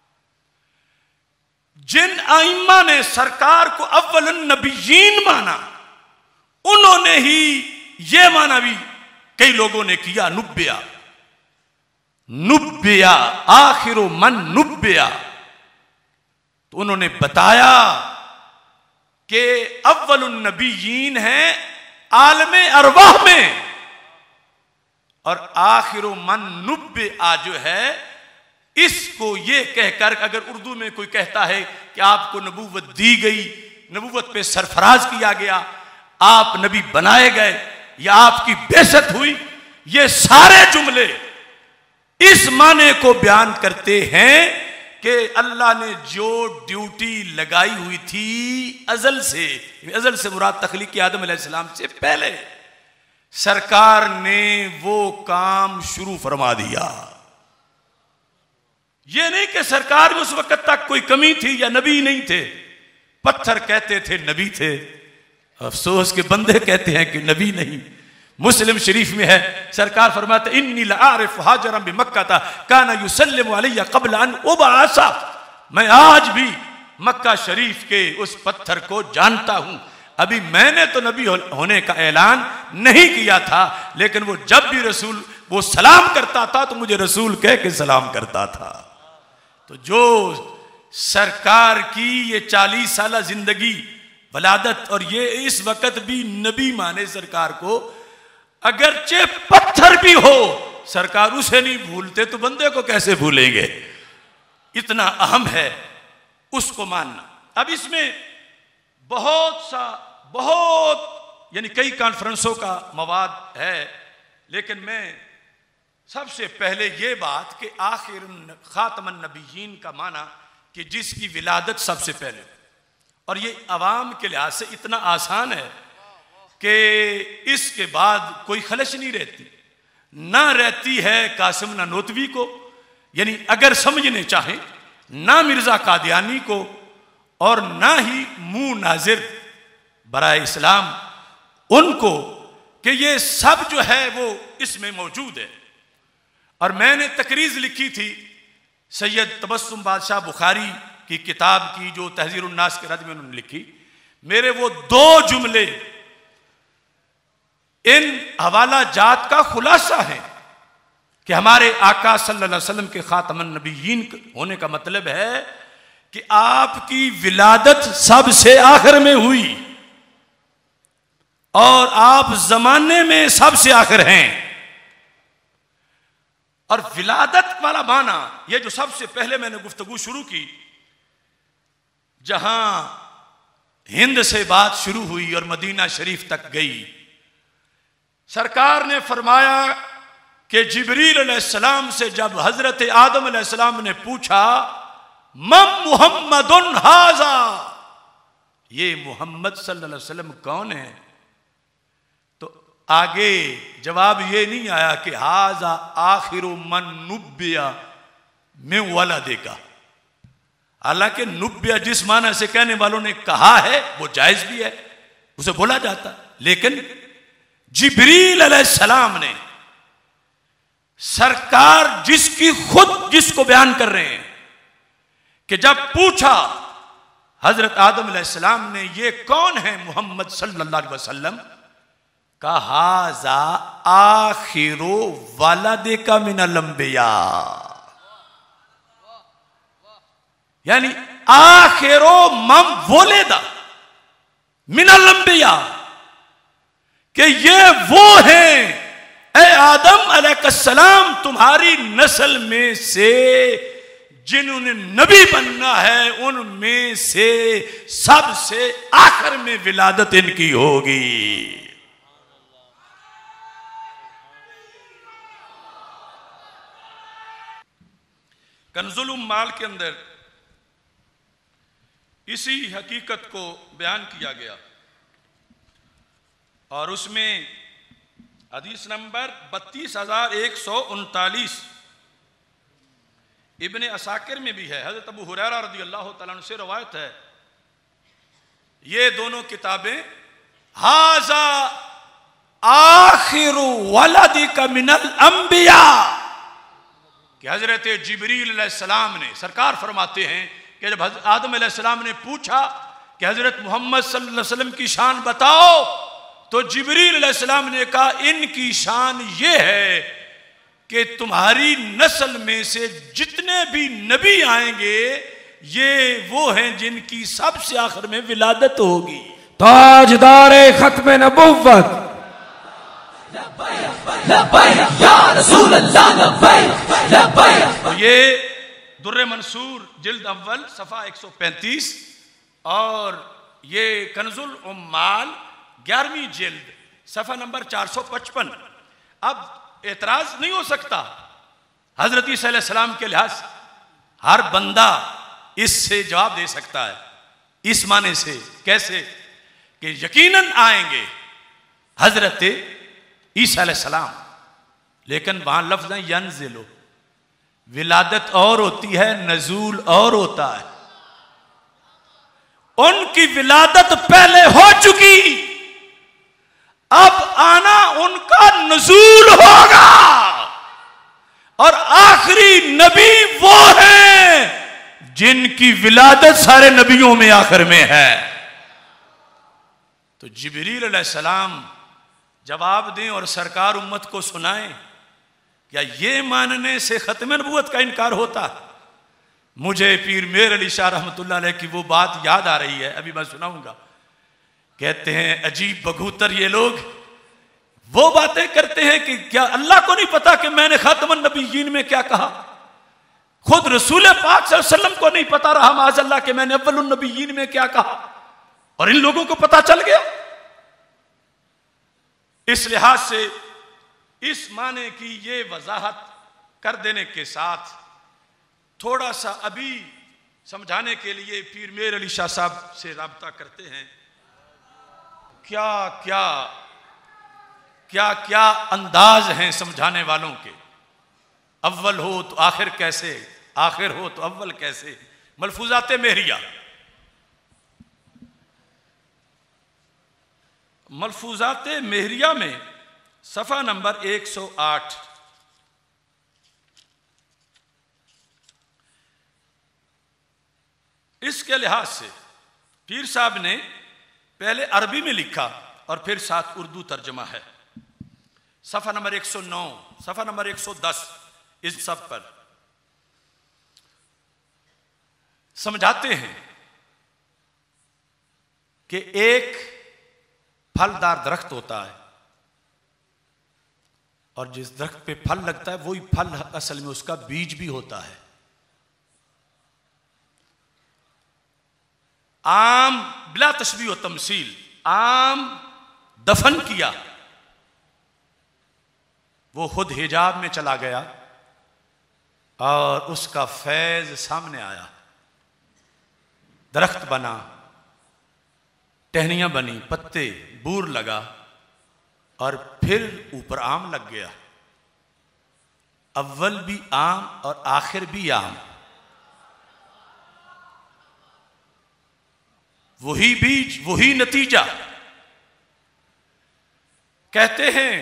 जिन आइम्मा ने सरकार को अव्वलन नबीयीन माना, उन्होंने ही ये माना भी कई लोगों ने किया, नुब्बिया नुब्बिया आखिरो मन नुब्बिया। तो उन्होंने बताया कि अव्वलुन नबीयीन है आलमे अरवाह में, और आखिरो मन नुब्बिया जो है, इसको ये कहकर, अगर उर्दू में कोई कहता है कि आपको नबूवत दी गई, नबूवत पे सरफराज किया गया, आप नबी बनाए गए या आपकी बेइज्जत हुई, ये सारे जुमले इस माने को बयान करते हैं कि अल्लाह ने जो ड्यूटी लगाई हुई थी अजल से, अजल से मुराद तख्लीक आदम अलैहिस्सलाम से पहले, सरकार ने वो काम शुरू फरमा दिया। ये नहीं कि सरकार में उस वक्त तक कोई कमी थी या नबी नहीं थे। पत्थर कहते थे नबी थे, अफसोस के बंदे कहते हैं कि नबी नहीं। मुस्लिम शरीफ में है, सरकार फरमाते इन्नी लआरिफ हाजरम बिमक्का था काना युसल्लिमु अलैया क़ब्ल अन उबअसा। मैं आज भी मक्का शरीफ के उस पत्थर को जानता हूं। अभी मैंने तो नबी होने का ऐलान नहीं किया था, लेकिन वो जब भी रसूल वो सलाम करता था तो मुझे रसूल कह के सलाम करता था। तो जो सरकार की ये चालीस साल जिंदगी, वलादत, और ये इस वक्त भी नबी माने सरकार को, अगरचे पत्थर भी हो सरकार उसे नहीं भूलते, तो बंदे को कैसे भूलेंगे? इतना अहम है उसको मानना। अब इसमें बहुत सा बहुत यानी कई कॉन्फ्रेंसों का मवाद है, लेकिन मैं सबसे पहले ये बात कि आखिर खातमन नबीयीन का माना कि जिसकी विलादत सबसे पहले, और ये अवाम के लिहाज से इतना आसान है कि इसके बाद कोई खलश नहीं रहती, ना रहती है कासिम नानोतवी को, यानी अगर समझने चाहें, ना मिर्जा कादियानी को, और ना ही मुंह नाजिर बराए इस्लाम उनको, कि ये सब जो है वो इसमें मौजूद है। और मैंने तकरीज लिखी थी सैयद तबस्सुम बादशाह बुखारी की किताब की, जो तहज़ीरुन नास के रद में उन्होंने लिखी। मेरे वो दो जुमले इन हवाला जात का खुलासा है कि हमारे आका सल्लल्लाहु अलैहि वसल्लम के खातमन नबीयीन होने का मतलब है कि आपकी विलादत सबसे आखिर में हुई और आप जमाने में सबसे आखिर हैं। और विलादत वाला माना, ये जो सबसे पहले मैंने गुफ्तगू शुरू की, जहां हिंद से बात शुरू हुई और मदीना शरीफ तक गई, सरकार ने फरमाया कि जिब्रील अलैहिस्सलाम से जब हजरत आदम अलैहिस्सलाम ने पूछा मम मुहम्मदुन हाजा, ये मोहम्मद सल्लल्लाहु अलैहि वसल्लम कौन है, तो आगे जवाब ये नहीं आया कि हाजा आखिरु मन नुब्बिया में वाला देगा। हालांकि नुब्बिया जिस माना से कहने वालों ने कहा है वो जायज भी है, उसे बोला जाता, लेकिन जिब्रील अलैहिस्सलाम ने, सरकार जिसकी खुद जिसको बयान कर रहे हैं कि जब पूछा हजरत आदम अलैहिस्सलाम ने ये कौन है मोहम्मद सल्लल्लाहु अलैहि वसल्लम, का हाजा आखिरो वालदे का मिनल अंबिया, यानी आखिरो मम वोलेदा मिनल अंबिया, कि ये वो हैं ए आदम अलैहिस्सलाम तुम्हारी नस्ल में से जिन्होंने नबी बनना है, उनमें से सबसे आखिर में विलादत इनकी होगी। कंजुल उम्माल के अंदर इसी हकीकत को बयान किया गया और उसमें हदीस नंबर बत्तीस हजार एक सौ उनतालीस इब्ने असाकिर में भी है। हजरत अबू हुरैरा रज़ी अल्लाह तआला अन्हु से रवायत है, ये दोनों किताबें हाजा आखिरु वलदिका मिनल अंबिया, कि हजरत जिब्रील अलैहिस्सलाम ने, सरकार फरमाते हैं कि जब आदम अलैहिस्सलाम ने पूछा कि हजरत मोहम्मद सल्लल्लाहु अलैहि वसल्लम की शान बताओ, तो जिब्रील अलैहिस्सलाम ने कहा इनकी शान ये है कि तुम्हारी नस्ल में से जितने भी नबी आएंगे ये वो हैं जिनकी सबसे आखिर में विलादत होगी। ताजदारे खत्म नबुव्वत, तो ये दुर्रे मंसूर जिल्द अव्वल सफ़ा एक सौ पैंतीस और ये कन्जुल उम्माल ग्यारहवीं जिल्द सफ़ा नंबर चार सौ पचपन। अब एतराज नहीं हो सकता हजरत ईसा अलैहिस्सलाम के लिहाज से, हर बंदा इससे जवाब दे सकता है इस माने से, कैसे कि यकीनन आएंगे हजरत ईसा अलैहिस्सलाम, लेकिन वहां लफ्ज़ है यंज़िलो, विलादत और होती है, नजूल और होता है। उनकी विलादत पहले हो चुकी, अब आना उनका नजूल होगा, और आखिरी नबी वो हैं जिनकी विलादत सारे नबियों में आखिर में है। तो जिब्रील अलैहिस्सलाम जवाब दें और सरकार उम्मत को सुनाएं, क्या ये मानने से खत्म नबूवत का इनकार होता? मुझे पीर मेर अली शाह रहमतुल्लाह अलैह की वो बात याद आ रही है, अभी मैं सुनाऊंगा। कहते हैं अजीब बगूतर ये लोग वो बातें करते हैं कि क्या अल्लाह को नहीं पता कि मैंने खातमुन नबिय्यीन में क्या कहा? खुद रसूल पाक सल्लल्लाहु अलैहि वसल्लम को नहीं पता रहा माज़अल्लाह कि मैंने अव्वलुन नबिय्यीन में क्या कहा, और इन लोगों को पता चल गया। इस लिहाज से इस माने की ये वजाहत कर देने के साथ थोड़ा सा अभी समझाने के लिए पीर मेर अली शाह साहब से राब्ता करते हैं। क्या क्या क्या क्या अंदाज हैं समझाने वालों के, अव्वल हो तो आखिर कैसे, आखिर हो तो अव्वल कैसे। मलफूजाते मेहरिया, मलफूजाते मेहरिया में सफ़ा नंबर एक सौ आठ, इसके लिहाज से पीर साहब ने पहले अरबी में लिखा और फिर साथ उर्दू तर्जमा है। सफ़ा नंबर एक सौ नौ, सफ़ा नंबर एक सौ दस, इस सब पर समझाते हैं कि एक फलदार दरख्त होता है और जिस दरख्त पे फल लगता है वही फल असल में उसका बीज भी होता है। आम बिला तशबीह व तमसील, आम दफन किया, वो खुद हिजाब में चला गया और उसका फैज सामने आया, दरख्त बना, टहनियां बनी, पत्ते, बूर लगा और फिर ऊपर आम लग गया। अव्वल भी आम और आखिर भी आम, वही बीज वही नतीजा। कहते हैं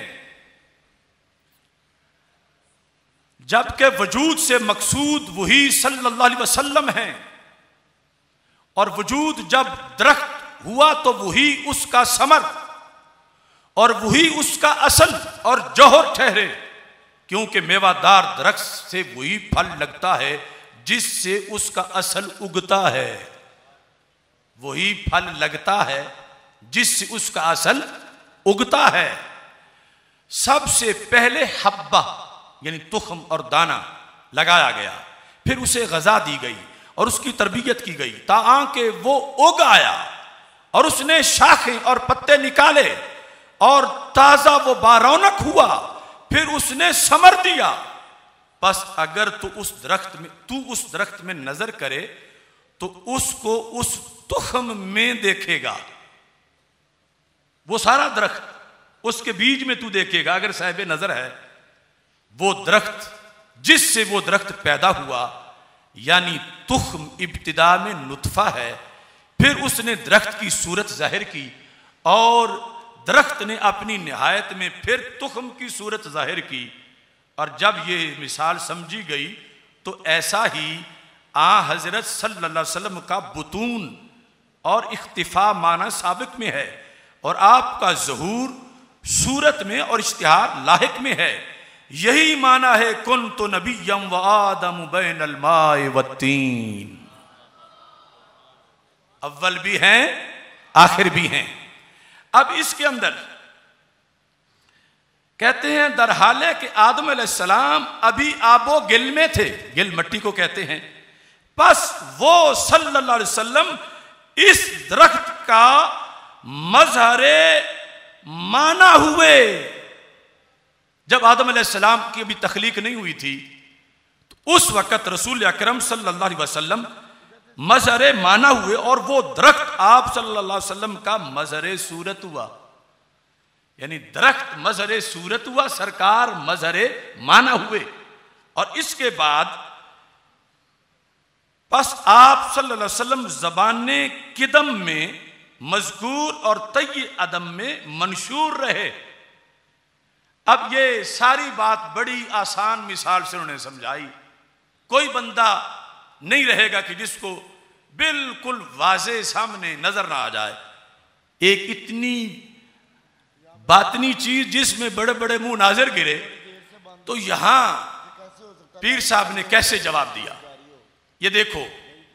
जबकि वजूद से मकसूद वही सल्लल्लाहु अलैहि वसल्लम है, और वजूद जब दरख्त हुआ तो वही उसका समर और वही उसका असल और जौहर ठहरे, क्योंकि मेवादार दरख्त से वही फल लगता है जिससे उसका असल उगता है, वही फल लगता है जिससे उसका असल उगता है। सबसे पहले हब्बा यानी तुखम और दाना लगाया गया, फिर उसे गजा दी गई और उसकी तरबियत की गई ताआ के वो उग आया और उसने शाखें और पत्ते निकाले और ताजा वो बारौनक हुआ, फिर उसने समर दिया। बस अगर तू उस दरख्त में तू उस दरख्त में नजर करे तो उसको उस तुखम में देखेगा। वो सारा दरख्त उसके बीच में तू देखेगा, अगर साहिब नजर है, वो दरख्त जिससे वो दरख्त पैदा हुआ, यानी तुख्म इब्तिदा में नुतफा है, फिर उसने दरख्त की सूरत जाहिर की और दरख्त ने अपनी निहायत में फिर तुख्म की सूरत जाहिर की। और जब ये मिसाल समझी गई तो ऐसा ही आ हजरत सल्लल्लाहु अलैहि वसल्लम का बुतून और इख्तिफा माना साबिक में है, और आपका ज़हूर सूरत में और इश्तिहार लाहिक में है। यही माना है कुन तो नबिय्यम व आदम बैनल माए व तीन। अव्वल भी हैं, आखिर भी हैं। अब इसके अंदर कहते हैं दरहाले के आदम अलैहिस्सलाम अभी आबो गिल में थे, गिल मट्टी को कहते हैं। बस वो सल्लल्लाहु अलैहि वसल्लम इस दरख्त का मजहरे माना हुए। जब आदम अलैहिस्सलाम की अभी तख्लीक नहीं हुई थी तो उस वक़्त रसूल अकरम सल्लल्लाहु अलैहि वसल्लम मजहरे माना हुए, और वो दरख्त आप सल्लल्लाहु अलैहि वसल्लम का मजहरे सूरत हुआ। यानी दरख्त मजहरे सूरत हुआ, सरकार मजहरे माना हुए। और इसके बाद बस आप सल्लल्लाहु अलैहि वसल्लम ज़बाने किदम में मज़कूर और तय अदम में मंशूर रहे। अब ये सारी बात बड़ी आसान मिसाल से उन्होंने समझाई। कोई बंदा नहीं रहेगा कि जिसको बिल्कुल वाज़े सामने नजर ना आ जाए। एक इतनी बातनी चीज जिसमें बड़े बड़े मुंह नाजर गिरे, तो यहां पीर साहब ने कैसे जवाब दिया। ये देखो,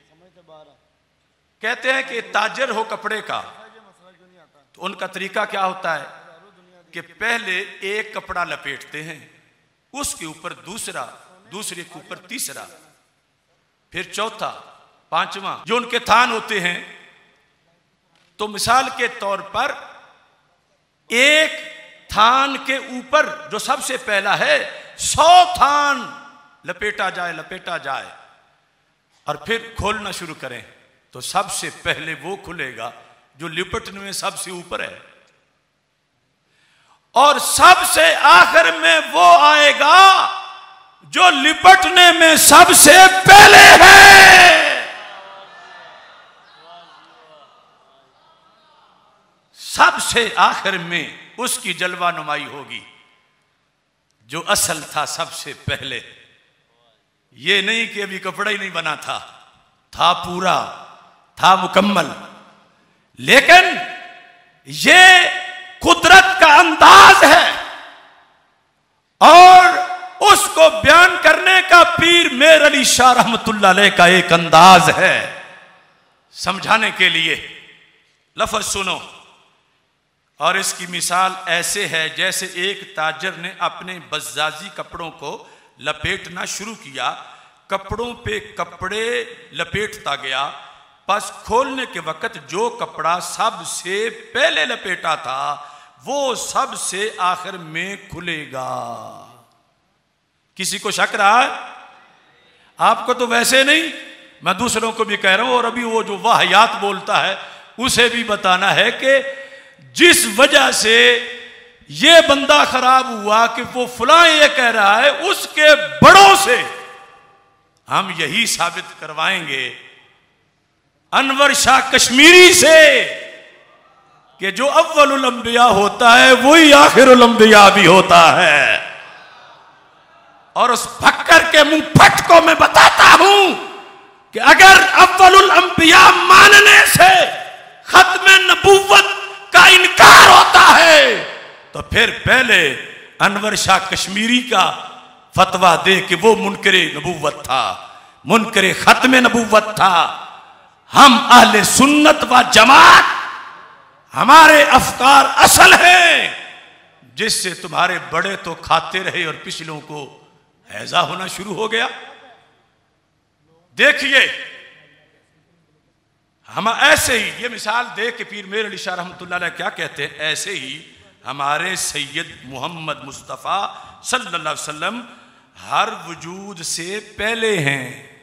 कहते हैं कि ताजर हो कपड़े का, तो उनका तरीका क्या होता है कि पहले एक कपड़ा लपेटते हैं, उसके ऊपर दूसरा, दूसरे के ऊपर तीसरा, फिर चौथा, पांचवा। जो उनके थान होते हैं, तो मिसाल के तौर पर एक थान के ऊपर जो सबसे पहला है, सौ थान लपेटा जाए लपेटा जाए और फिर खोलना शुरू करें, तो सबसे पहले वो खुलेगा जो लिपटने में सबसे ऊपर है, और सबसे आखिर में वो आएगा जो लिपटने में सबसे पहले है। सबसे आखिर में उसकी जलवा नुमाई होगी। जो असल था सबसे पहले, ये नहीं कि अभी कपड़ा ही नहीं बना था, था पूरा, था मुकम्मल। लेकिन ये कुदरत का अंदाज है, और उसको बयान करने का पीर मेर अली शाह रहमतुल्लाह अलैह का एक अंदाज है। समझाने के लिए लफ्ज सुनो, और इसकी मिसाल ऐसे है जैसे एक ताजर ने अपने बज़ाज़ी कपड़ों को लपेटना शुरू किया, कपड़ों पे कपड़े लपेटता गया, बस खोलने के वक्त जो कपड़ा सबसे पहले लपेटा था वो सबसे आखिर में खुलेगा। किसी को शक रहा है? आपको तो वैसे नहीं, मैं दूसरों को भी कह रहा हूं, और अभी वो जो वाहियात बोलता है उसे भी बताना है कि जिस वजह से ये बंदा खराब हुआ कि वो फलां ये कह रहा है, उसके बड़ों से हम यही साबित करवाएंगे, अनवर शाह कश्मीरी से, कि जो अव्वलुल अंबिया होता है वही आखिरुल अंबिया भी होता है। और उस फक्कर के मुंह फट को मैं बताता हूं कि अगर अव्वलुल अंबिया मानने से खत्म नबूवत का इनकार होता है, तो फिर पहले अनवर शाह कश्मीरी का फतवा दे कि वो मुनकरे नबूवत था, मुनकरे खत्म नबूवत था। हम अहले सुन्नत व जमात, हमारे अफकार असल हैं, जिससे तुम्हारे बड़े तो खाते रहे और पिछलों को हैजा होना शुरू हो गया। देखिए, हम ऐसे ही ये मिसाल दे के पीर मेर अली शाह रहमतुल्लाह अलैह क्या कहते हैं, ऐसे ही हमारे सैयद मोहम्मद मुस्तफ़ा सल्लल्लाहु अलैहि वसल्लम हर वजूद से पहले हैं,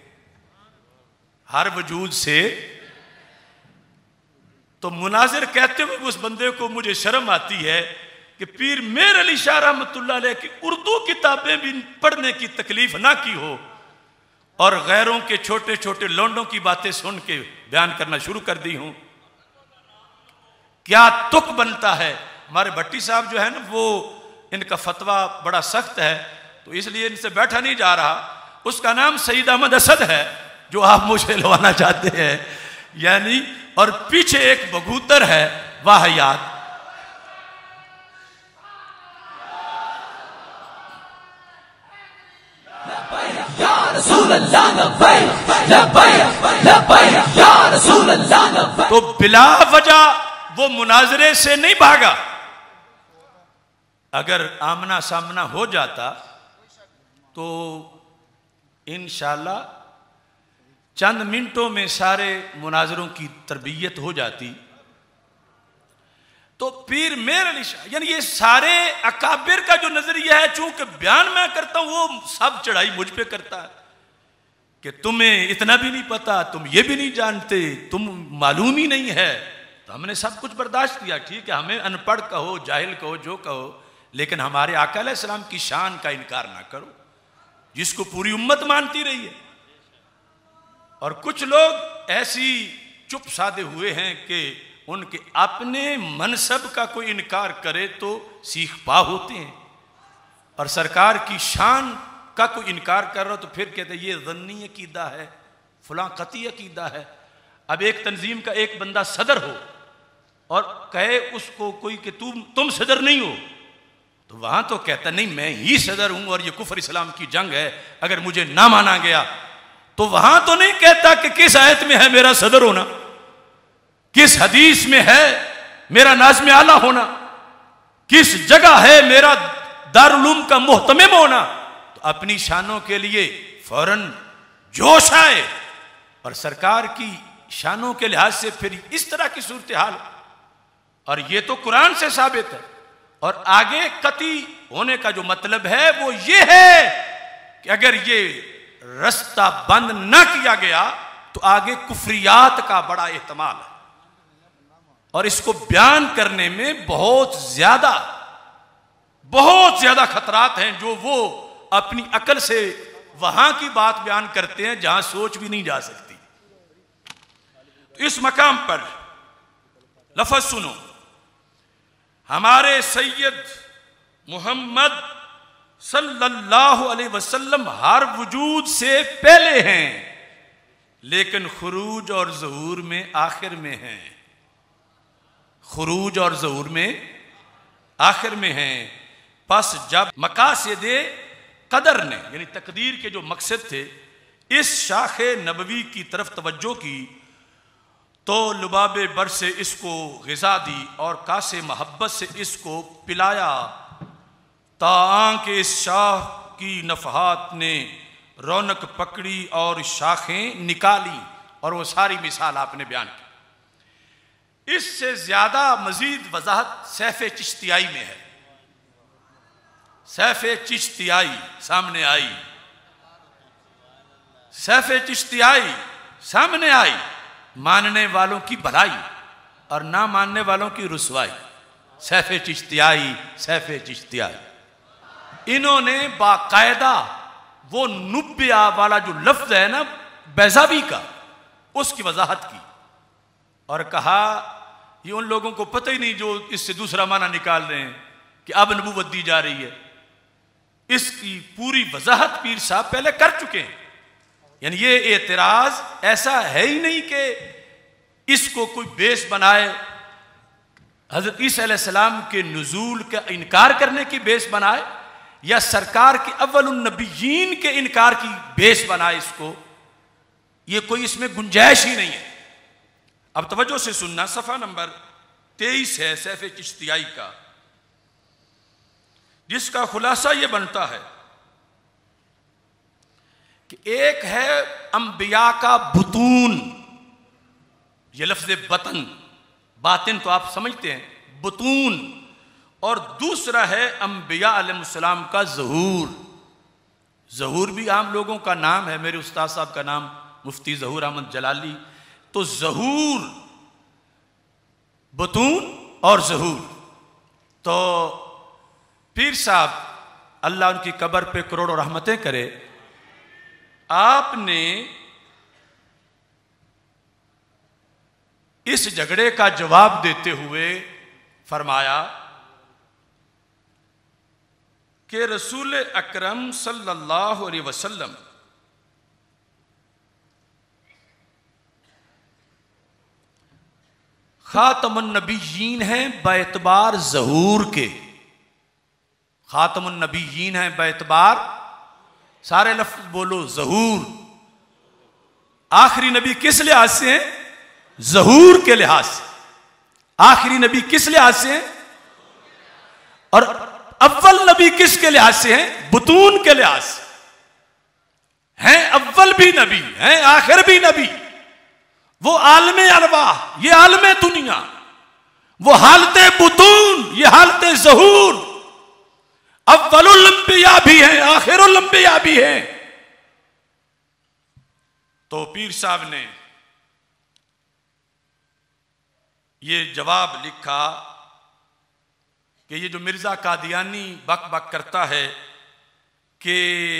हर वजूद से। तो मुनाजिर कहते हुए उस बंदे को मुझे शर्म आती है कि पीर मेर अली शाह रहमतुल्लाह अलैह की उर्दू किताबें भी पढ़ने की तकलीफ ना की हो और गैरों के छोटे छोटे लौंडों की बातें सुन के बयान करना शुरू कर दी हूं। क्या तुक बनता है। हमारे भट्टी साहब जो है ना, वो इनका फतवा बड़ा सख्त है, तो इसलिए इनसे बैठा नहीं जा रहा। उसका नाम सईद अहमद असद है, जो आप मुझे लवाना चाहते हैं, यानी, और पीछे एक बगूतर है वाहियात। तो बिला वजह वो मुनाजरे से नहीं भागा। अगर आमना सामना हो जाता तो इंशाअल्लाह चंद मिनटों में सारे मुनाजरों की तरबियत हो जाती। तो पीर मेर अली शाह, यानी ये सारे अकाबिर का जो नजरिया है, चूंकि बयान मैं करता हूं, वो सब चढ़ाई मुझ पे करता है कि तुम्हें इतना भी नहीं पता, तुम ये भी नहीं जानते, तुम मालूम ही नहीं है। तो हमने सब कुछ बर्दाश्त किया, ठीक है, हमें अनपढ़ कहो, जाहिल कहो, जो कहो, लेकिन हमारे आका अलैहिस्सलाम की शान का इनकार ना करो, जिसको पूरी उम्मत मानती रही है। और कुछ लोग ऐसी चुप साधे हुए हैं कि उनके अपने मनसब का कोई इनकार करे तो सीख पा होते हैं, और सरकार की शान का कोई इनकार कर रहा हो तो फिर कहते हैं ये ज़न्नी अकीदा है, फलां कती अकीदा है। अब एक तंजीम का एक बंदा सदर हो और कहे उसको कोई कि तुम तुम सदर नहीं हो, तो वहां तो कहता नहीं मैं ही सदर हूं और ये कुफर इस्लाम की जंग है, अगर मुझे ना माना गया। तो वहां तो नहीं कहता कि किस आयत में है मेरा सदर होना, किस हदीस में है मेरा नाज़्म आला होना, किस जगह है मेरा दारुल उलूम का मुहतमिम होना। तो अपनी शानों के लिए फौरन जोश आए, और सरकार की शानों के लिहाज से फिर इस तरह की सूरत हाल, और ये तो कुरान से साबित है। और आगे कती होने का जो मतलब है वो ये है कि अगर ये रास्ता बंद ना किया गया तो आगे कुफरियात का बड़ा एहतमाल है, और इसको बयान करने में बहुत ज्यादा बहुत ज्यादा खतरात हैं, जो वो अपनी अकल से वहां की बात बयान करते हैं जहां सोच भी नहीं जा सकती। तो इस मकाम पर लफ्ज सुनो, हमारे सैयद मोहम्मद सल्लल्लाहु अलैहि वसल्लम हर वजूद से पहले हैं, लेकिन खुरूज और ज़हूर में आखिर में हैं। खुरूज और ज़हूर में आखिर में हैं। बस जब मकासदे कदर ने, यानी तकदीर के जो मकसद थे, इस शाखे नबवी की तरफ तवज्जो की, तो लुबाबे बर से इसको ग़िज़ा दी और कासे मोहब्बत से इसको पिलाया, तां के इस शाह की नफ़हात ने रौनक पकड़ी और शाखें निकाली। और वो सारी मिसाल आपने बयान की। इससे ज़्यादा मज़ीद वजाहत सैफ़े चिश्तियाई में है। सैफ़े चिश्तियाई सामने आई, सैफ़े चिश्तियाई सामने आई, मानने वालों की भलाई और ना मानने वालों की रुसवाई। सैफ़े चिश्तियाई, सैफ़े चिश्तियाई, इन्होंने बाकायदा वो नुब्बिया वाला जो लफ्ज है ना बैज़ावी का, उसकी वजाहत की और कहा ये उन लोगों को पता ही नहीं जो इससे दूसरा माना निकाल रहे हैं कि अब नबूवत दी जा रही है। इसकी पूरी वजाहत पीर साहब पहले कर चुके हैं। यानी ये एतराज ऐसा है ही नहीं कि इसको कोई बेस बनाए, हजरत ईसा अलैहिस्सलाम के नुज़ूल का इनकार करने की बेस बनाए, या सरकार के अव्वलुन नबिय्यीन के इनकार की बेस बनाए इसको। ये कोई इसमें गुंजाइश ही नहीं है। अब तवज्जो से सुनना, सफ़ा नंबर तेईस है सैफ़े चिश्तियाई का, जिसका खुलासा ये बनता है कि एक है अंबिया का बुतून, ये लफ्ज़ बतन, बातिन तो आप समझते हैं, बुतून, और दूसरा है अंबिया अलैहिस्सलाम का ज़हूर। ज़हूर भी आम लोगों का नाम है, मेरे उस्ताद साहब का नाम मुफ्ती ज़हूर अहमद जलाली। तो ज़हूर, बुतून और ज़हूर, तो पीर साहब अल्लाह उनकी कब्र पे करोड़ों रहमतें करे, आपने इस झगड़े का जवाब देते हुए फरमाया कि रसूल अकरम सल्लल्लाहु अलैहि वसल्लम खातमुन नबीयीन हैं बेतबार ज़हूर के। खातमुन नबीयीन हैं बेतबार, सारे लफ्ज बोलो, ज़हूर। आखिरी नबी किस लिहाज से हैं? ज़हूर के लिहाज से। आखिरी नबी किस लिहाज से हैं? और अव्वल नबी किसके लिहाज से हैं? बुतून के लिहाज से हैं। अव्वल भी नबी हैं, आखिर भी नबी। वो आलमे अरवाह, ये आलमे दुनिया। वो हालते बुतून, ये हालते ज़हूर। अव्वलुल अंबिया भी हैं, आखिरुल अंबिया भी हैं। तो पीर साहब ने ये जवाब लिखा कि ये जो मिर्जा कादियानी बक बक करता है कि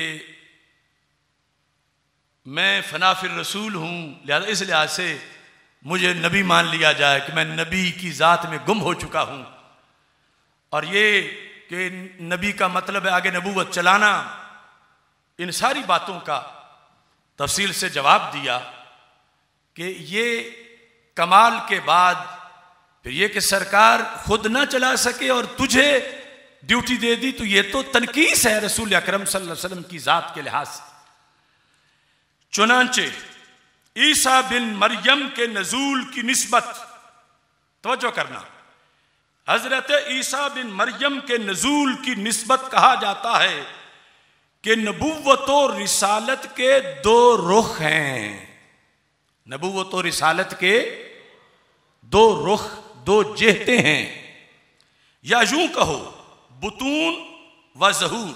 मैं फनाफिर रसूल हूं, लिहाजा इस लिहाज से मुझे नबी मान लिया जाए कि मैं नबी की जात में गुम हो चुका हूं, और ये कि नबी का मतलब है आगे नबूवत चलाना, इन सारी बातों का तफसील से जवाब दिया कि ये कमाल के बाद फिर ये कि सरकार खुद ना चला सके और तुझे ड्यूटी दे दी, तो ये तो तनकीस है रसूल अकरम सल्लल्लाहु अलैहि वसल्लम की जात के लिहाज से। चुनांचे ईसा बिन मरियम के नजूल की निस्बत, तवज्जो करना, हजरत ईसा बिन मरियम के नजूल की निस्बत कहा जाता है कि नबूवत और रिसालत के दो रुख हैं। नबूवत और रिसालत के दो रुख, दो जेहते हैं, या यूं कहो बुतून व ज़हूर।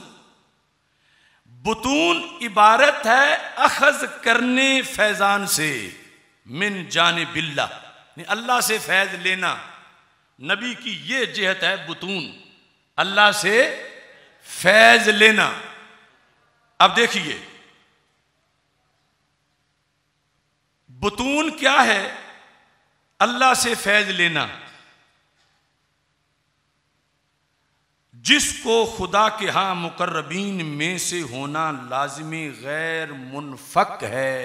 बुतून इबारत है अखज करने फैजान से, मिन जानिबिल्लाह, अल्लाह से फैज लेना। नबी की ये जेहत है बुतून, अल्लाह से फैज लेना। अब देखिए बुतून क्या है? अल्लाह से फैज लेना, जिसको खुदा के यहां मुकर्रबीन में से होना लाजिमी गैर मुनफक है।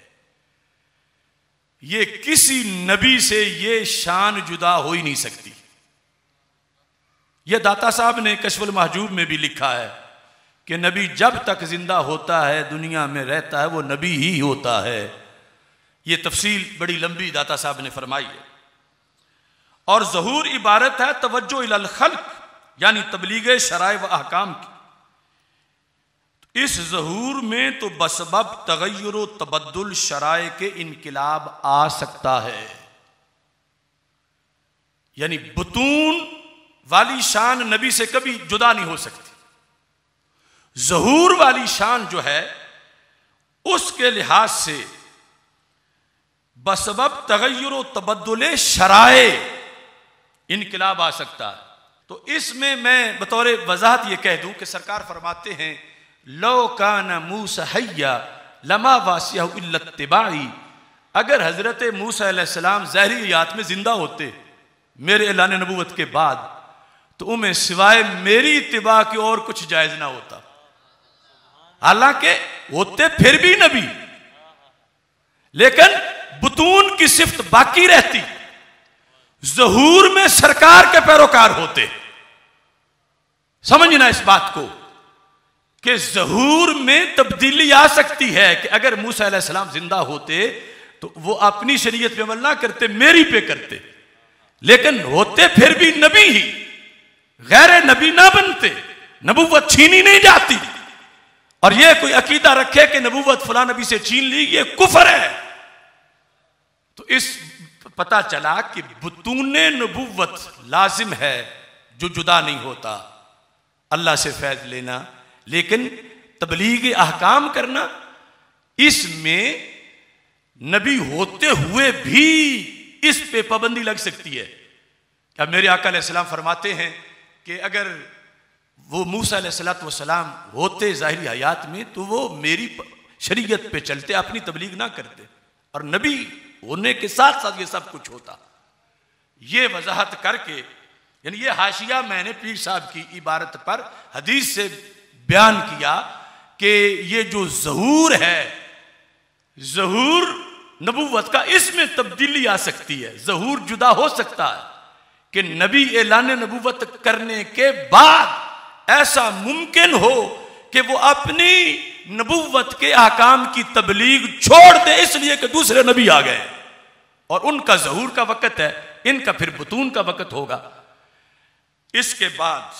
ये किसी नबी से ये शान जुदा हो ही नहीं सकती। यह दाता साहब ने कश्फुल महजूब में भी लिखा है कि नबी जब तक जिंदा होता है, दुनिया में रहता है, वो नबी ही होता है। ये तफसील बड़ी लंबी दाता साहब ने फरमाई है। और ज़हूर इबारत है तवज्जो इलल खल्क, यानी तबलीग शराय व अहकाम की। इस ज़हूर में तो बसबब तगय्युर व तबद्दुल शराय के इनकिलाब आ सकता है। यानी बुतून वाली शान नबी से कभी जुदा नहीं हो सकती। ज़हूर वाली शान जो है उसके लिहाज से बसबब तगय्युर व तबद्दुल शराय इनकिलाब आ सकता है। तो इसमें मैं बतौर वजाहत ये कह दूं कि सरकार फरमाते हैं लो काना मूसा हय्या लमा वासिया इल्ला इत्तिबाई। अगर हजरत मूसा अलैहिस्सलाम ज़ाहिरी हयात में जिंदा होते मेरे ऐलान नबूवत के बाद, तो उन्हें सिवाय मेरी इत्तिबा के और कुछ जायज ना होता। हालांकि होते फिर भी नबी, लेकिन बुतून की सिफ्त बाकी रहती, ज़हूर में सरकार के पैरोकार होते। समझना इस बात को कि ज़हूर में तब्दीली आ सकती है कि अगर मूसा अलैहिस्सलाम जिंदा होते तो वो अपनी शरीयत पे अमल ना करते, मेरी पे करते, लेकिन होते फिर भी नबी ही, गैर नबी ना बनते, नबूवत छीनी नहीं जाती। और ये कोई अकीदा रखे कि नबूवत फलां नबी से छीन ली, ये कुफर है। तो इस पता चला कि बुतूने नबूवत लाजिम है जो जुदा नहीं होता, अल्लाह से फैज लेना, लेकिन तबलीग अहकाम करना, इसमें नबी होते हुए भी इस पे पाबंदी लग सकती है। क्या मेरे आका अलैहिस्सलाम फरमाते हैं कि अगर वो मूसा अलैहिस्सलातु वस्सलाम होते ज़ाहिरी हयात में तो वो मेरी शरीयत पे चलते, अपनी तबलीग ना करते, और नबी होने के साथ साथ ये सब कुछ होता। ये वजाहत करके, यानी ये हाशिया मैंने पीर साहब की इबारत पर हदीस से बयान किया कि ये जो ज़हूर है, ज़हूर नबूवत का, इसमें तब्दीली आ सकती है। ज़हूर जुदा हो सकता है कि नबी ऐलान नबूवत करने के बाद ऐसा मुमकिन हो कि वो अपनी नबूवत के अहकाम की तबलीग छोड़ दे इसलिए कि दूसरे नबी आ गए और उनका ज़हूर का वक़्त है, इनका फिर बुतून का वक़्त होगा। इसके बाद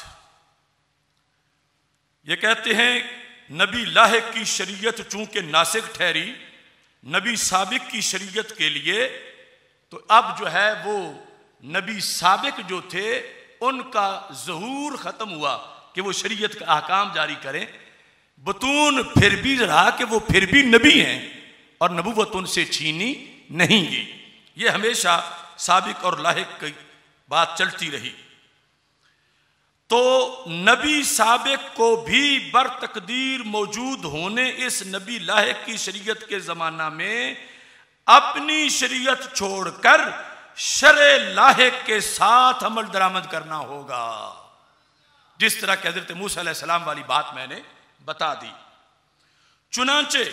ये कहते हैं नबी लाहिक की शरीयत चूंकि नासिक ठहरी नबी साबिक की शरीयत के लिए, तो अब जो है वो नबी साबिक जो थे उनका ज़हूर ख़त्म हुआ कि वो शरीयत का अहकाम जारी करें। बतून फिर भी रहा कि वो फिर भी नबी हैं और नबूवत उनसे छीनी नहीं गई। ये हमेशा साबिक और लाहिक की बात चलती रही। तो नबी साबिक को भी बरतकदीर मौजूद होने इस नबी लाहिक की शरीयत के ज़माना में अपनी शरीयत छोड़कर शरे लाहिक के साथ अमल दरामद करना होगा। जिस तरह के हज़रत मूसा अलैहिस्सलाम वाली बात मैंने बता दी। चुनांचे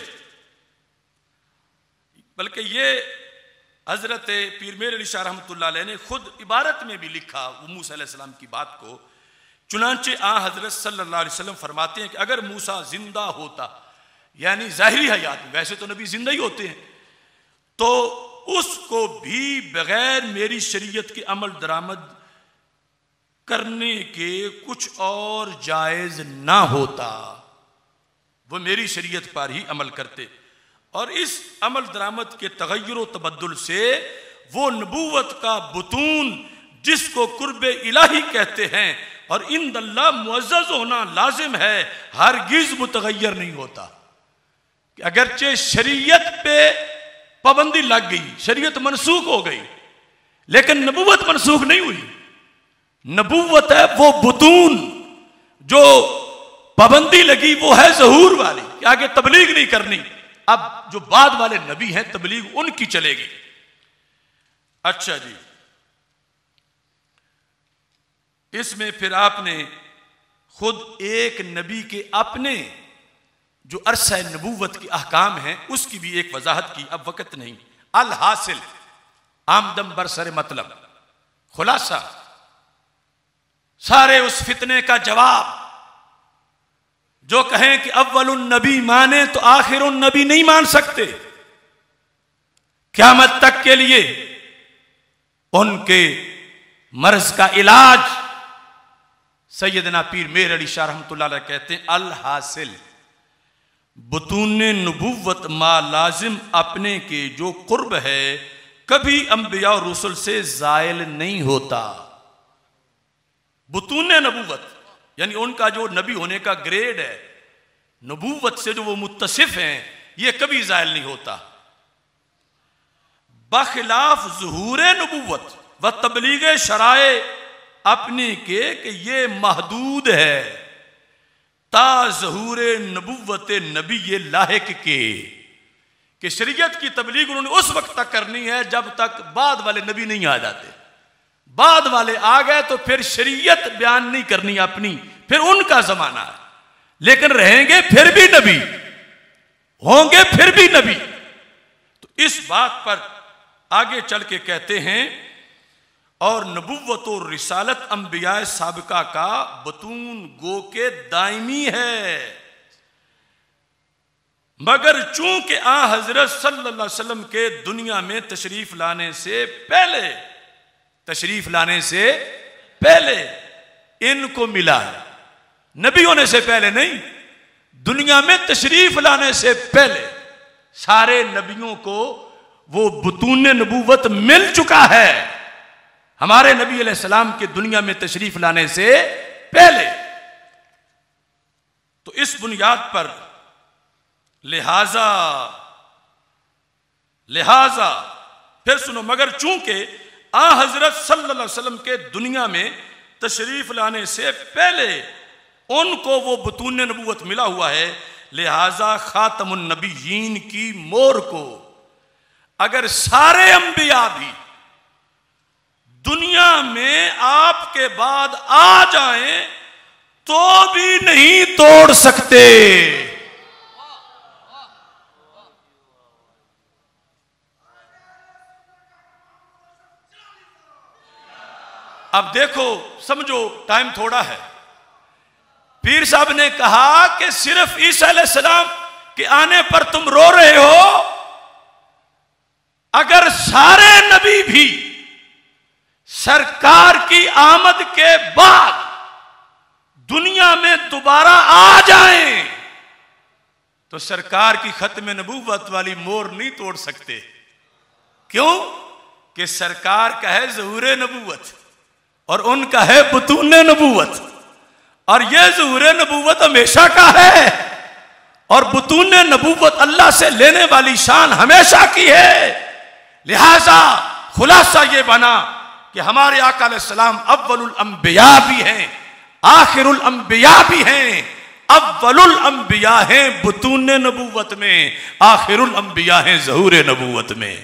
बल्कि ये हजरत पीर मेर अली शाह रहमतुल्लाह अलैह ने खुद इबारत में भी लिखा वो मूसा अलैहिस्सलाम की बात को। चुनांचे आ हजरत सल्लल्लाहु अलैहि वसल्लम फरमाते हैं कि अगर मूसा जिंदा होता, यानी ज़ाहिरी हयात में, वैसे तो नबी जिंदा ही होते हैं, तो उसको भी बगैर मेरी शरीयत के अमल दरामद करने के कुछ और जायज ना होता, वो मेरी शरीयत पर ही अमल करते। और इस अमल दरामद के तगय्युर व तबद्दुल से वो नबूवत का बुतून जिसको कुर्ब इलाही कहते हैं और इंदल्लाह मुअज़्ज़ज़ होना लाजिम है, हरगिज़ मुतगय्यर नहीं होता। कि अगरचे शरीयत पे पाबंदी लग गई, शरीयत मनसूख हो गई, लेकिन नबूवत मनसूख नहीं हुई। नबूवत है वो बुतून, जो पाबंदी लगी वो है ज़हूर वाली कि आगे तबलीग नहीं करनी। अब जो बाद वाले नबी हैं तबलीग उनकी चलेगी। अच्छा जी, इसमें फिर आपने खुद एक नबी के अपने जो अरसा नबूवत के अहकाम हैं उसकी भी एक वजाहत की, अब वक़्त नहीं। अल हासिल आमदम बरसर मतलब खुलासा, सारे उस फितने का जवाब। जो कहें कि अव्वलुन नबी माने तो आखिरुन नबी नहीं मान सकते, क़यामत तक के लिए उनके मर्ज का इलाज सैयदना पीर मेर अली शाह रहमतुल्लाह अलैह कहते हैं अल हासिल बुतून नबूवत मा लाजिम अपने के जो कुर्ब है कभी अंबिया और रसूल से जायल नहीं होता। बुतून नबूवत यानी उनका जो नबी होने का ग्रेड है, नबूवत से जो वो मुत्तसिफ हैं, ये कभी जायल नहीं होता। बखिलाफ ज़ुहूर नबूवत व तबलीग शराए अपने के कि ये महदूद है ता ज़हूर नबूवत नबी ये लाहिक के कि शरीयत की तबलीग उन्होंने उस वक्त तक करनी है जब तक बाद वाले नबी नहीं आ जाते। बाद वाले आ गए तो फिर शरीयत बयान नहीं करनी अपनी, फिर उनका जमाना है, लेकिन रहेंगे फिर भी नबी, होंगे फिर भी नबी। तो इस बात पर आगे चल के कहते हैं और नबुव्वत और रिसालत अंबिया साबिका का बतून गो के दायमी है, मगर चूंकि आ हजरत सल्लल्लाहु अलैहि वसल्लम के दुनिया में तशरीफ लाने से पहले तशरीफ लाने से पहले इनको मिला है, नबी होने से पहले नहीं, दुनिया में तशरीफ लाने से पहले सारे नबियों को वो बुतून नबूवत मिल चुका है, हमारे नबी अलैहिस्सलाम के दुनिया में तशरीफ लाने से पहले। तो इस बुनियाद पर लिहाजा लिहाजा फिर सुनो, मगर चूंकि आ हजरत सल्लल्लाहु अलैहि वसल्लम के दुनिया में तशरीफ लाने से पहले उनको वो बुतून नबूवत मिला हुआ है। लिहाजा खातमुन नबीयीन की मोर को अगर सारे अंबिया भी दुनिया में आपके बाद आ जाएं तो भी नहीं तोड़ सकते। अब देखो, समझो, टाइम थोड़ा है। पीर साहब ने कहा कि सिर्फ ईसा अलैहिस्सलाम के आने पर तुम रो रहे हो, अगर सारे नबी भी सरकार की आमद के बाद दुनिया में दोबारा आ जाएं तो सरकार की खत्म नबूवत वाली मोर नहीं तोड़ सकते। क्यों? कि सरकार का है ज़हूर नबूवत और उनका है बुतून नबूवत, और यह ज़हूर नबूवत हमेशा का है और बुतून नबूवत अल्लाह से लेने वाली शान हमेशा की है। लिहाजा खुलासा यह बना कि हमारे आका अलैहिस्सलाम अव्वलुल अंबिया भी हैं, आखिरुल अंबिया भी हैं। अव्वलुल अंबिया हैं बुतून नबूवत में, आखिरुल अंबिया हैं ज़हूर नबूवत में।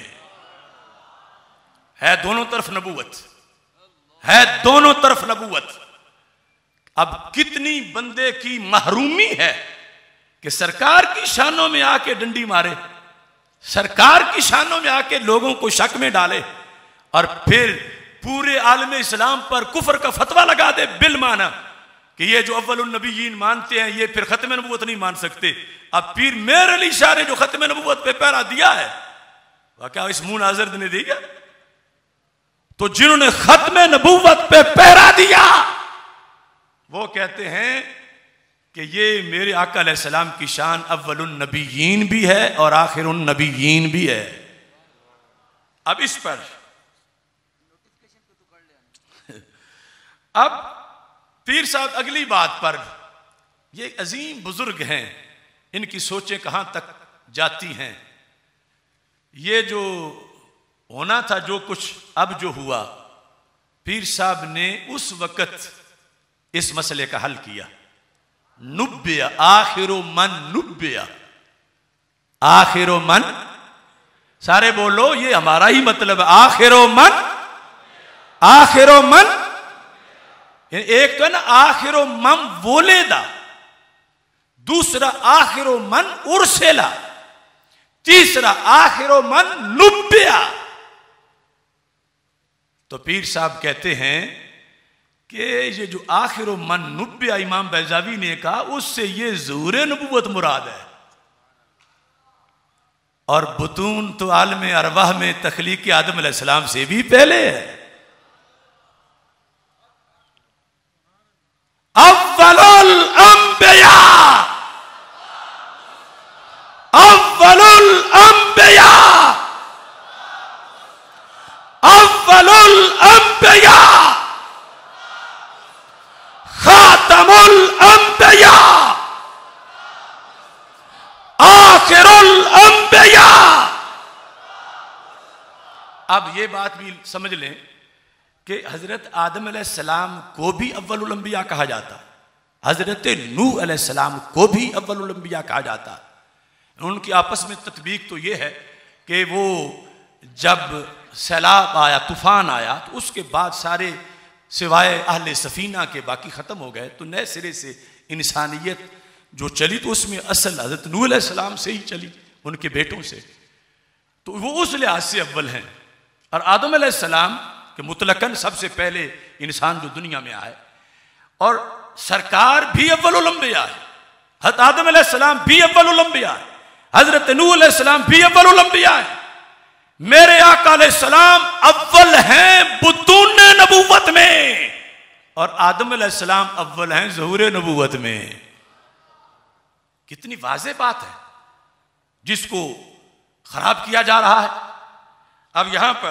है दोनों तरफ नबूवत, है दोनों तरफ नबूवत। अब कितनी बंदे की महरूमी है कि सरकार की शानों में आके डंडी मारे, सरकार की शानों में आके लोगों को शक में डाले और फिर पूरे आलम इस्लाम पर कुफर का फतवा लगा दे बिल माना कि ये जो अव्वलुन नबीयीन मानते हैं ये फिर खत्म नबूवत नहीं मान सकते। अब पीर मेर अली शाह ने जो खत्म नबूवत पे पहरा दिया है वह क्या इस मुंह नाज़र ने दिया? तो जिन्होंने खत्म नबूवत पे पहरा दिया वो कहते हैं कि ये मेरे आका अलैहिस्सलाम की शान अव्वलुन नबीयीन भी है और आखिरुन नबीयीन भी है। अब इस पर अब पीर साहब अगली बात पर, ये अजीम बुजुर्ग हैं, इनकी सोचें कहां तक जाती हैं। ये जो होना था, जो कुछ अब जो हुआ, पीर साहब ने उस वक्त इस मसले का हल किया। नुब्बिया आखिरो मन नुब्बिया, आखिरो मन, सारे बोलो ये हमारा ही मतलब है। आखिरो मन, आखिरो मन, एक तो है ना आखिरो मन वोलेदा, दूसरा आखिरो मन उर्सेला, तीसरा आखिरो मन नुब्बिया। तो पीर साहब कहते हैं कि ये जो आखिरो मन नुब्बिया इमाम बैजावी ने कहा, उससे ये ज़हूर नबूवत मुराद है। और बुतून तो आलम अरवाह में तख्लीक आदम अलैहिस्सलाम से भी पहले है। अव्वलुल अंबिया, अव्वलुल अंबिया, अव्वलुल अंबिया, खातमुल अंबिया, आखिरुल अंबिया। अब ये बात भी समझ लें कि हजरत आदम अलैहिस्सलाम को भी अव्वलुल अंबिया कहा जाता, हजरत नूह अलैहिस्सलाम को भी अव्वलुल अंबिया कहा जाता। उनकी आपस में तत्बीक तो ये है कि वो जब सैलाब आया, तूफान आया, तो उसके बाद सारे सिवाय अहले सफीना के बाकी ख़त्म हो गए, तो नए सिरे से इंसानियत जो चली तो उसमें असल हजरत नूह अलैहिस्सलाम से ही चली, उनके बेटों से। तो वो उस लिहाज से अव्वल हैं। और आदम अलैहिस्सलाम के मुतलकन सबसे पहले इंसान जो दुनिया में आए, और सरकार भी अव्वलुल अंबिया है। हज़रत आदम अलैहिस्सलाम भी अव्वलुल अंबिया है, हजरत नूह अलैहिस्सलाम भी अव्वलुल अंबिया है। मेरे आका अलैहिस्सलाम अव्वल हैं बुतून नबूवत में, और आदम अलैहिस्सलाम अव्वल हैं ज़हूर नबूवत में। कितनी वाज़ेह बात है जिसको खराब किया जा रहा है। अब यहां पर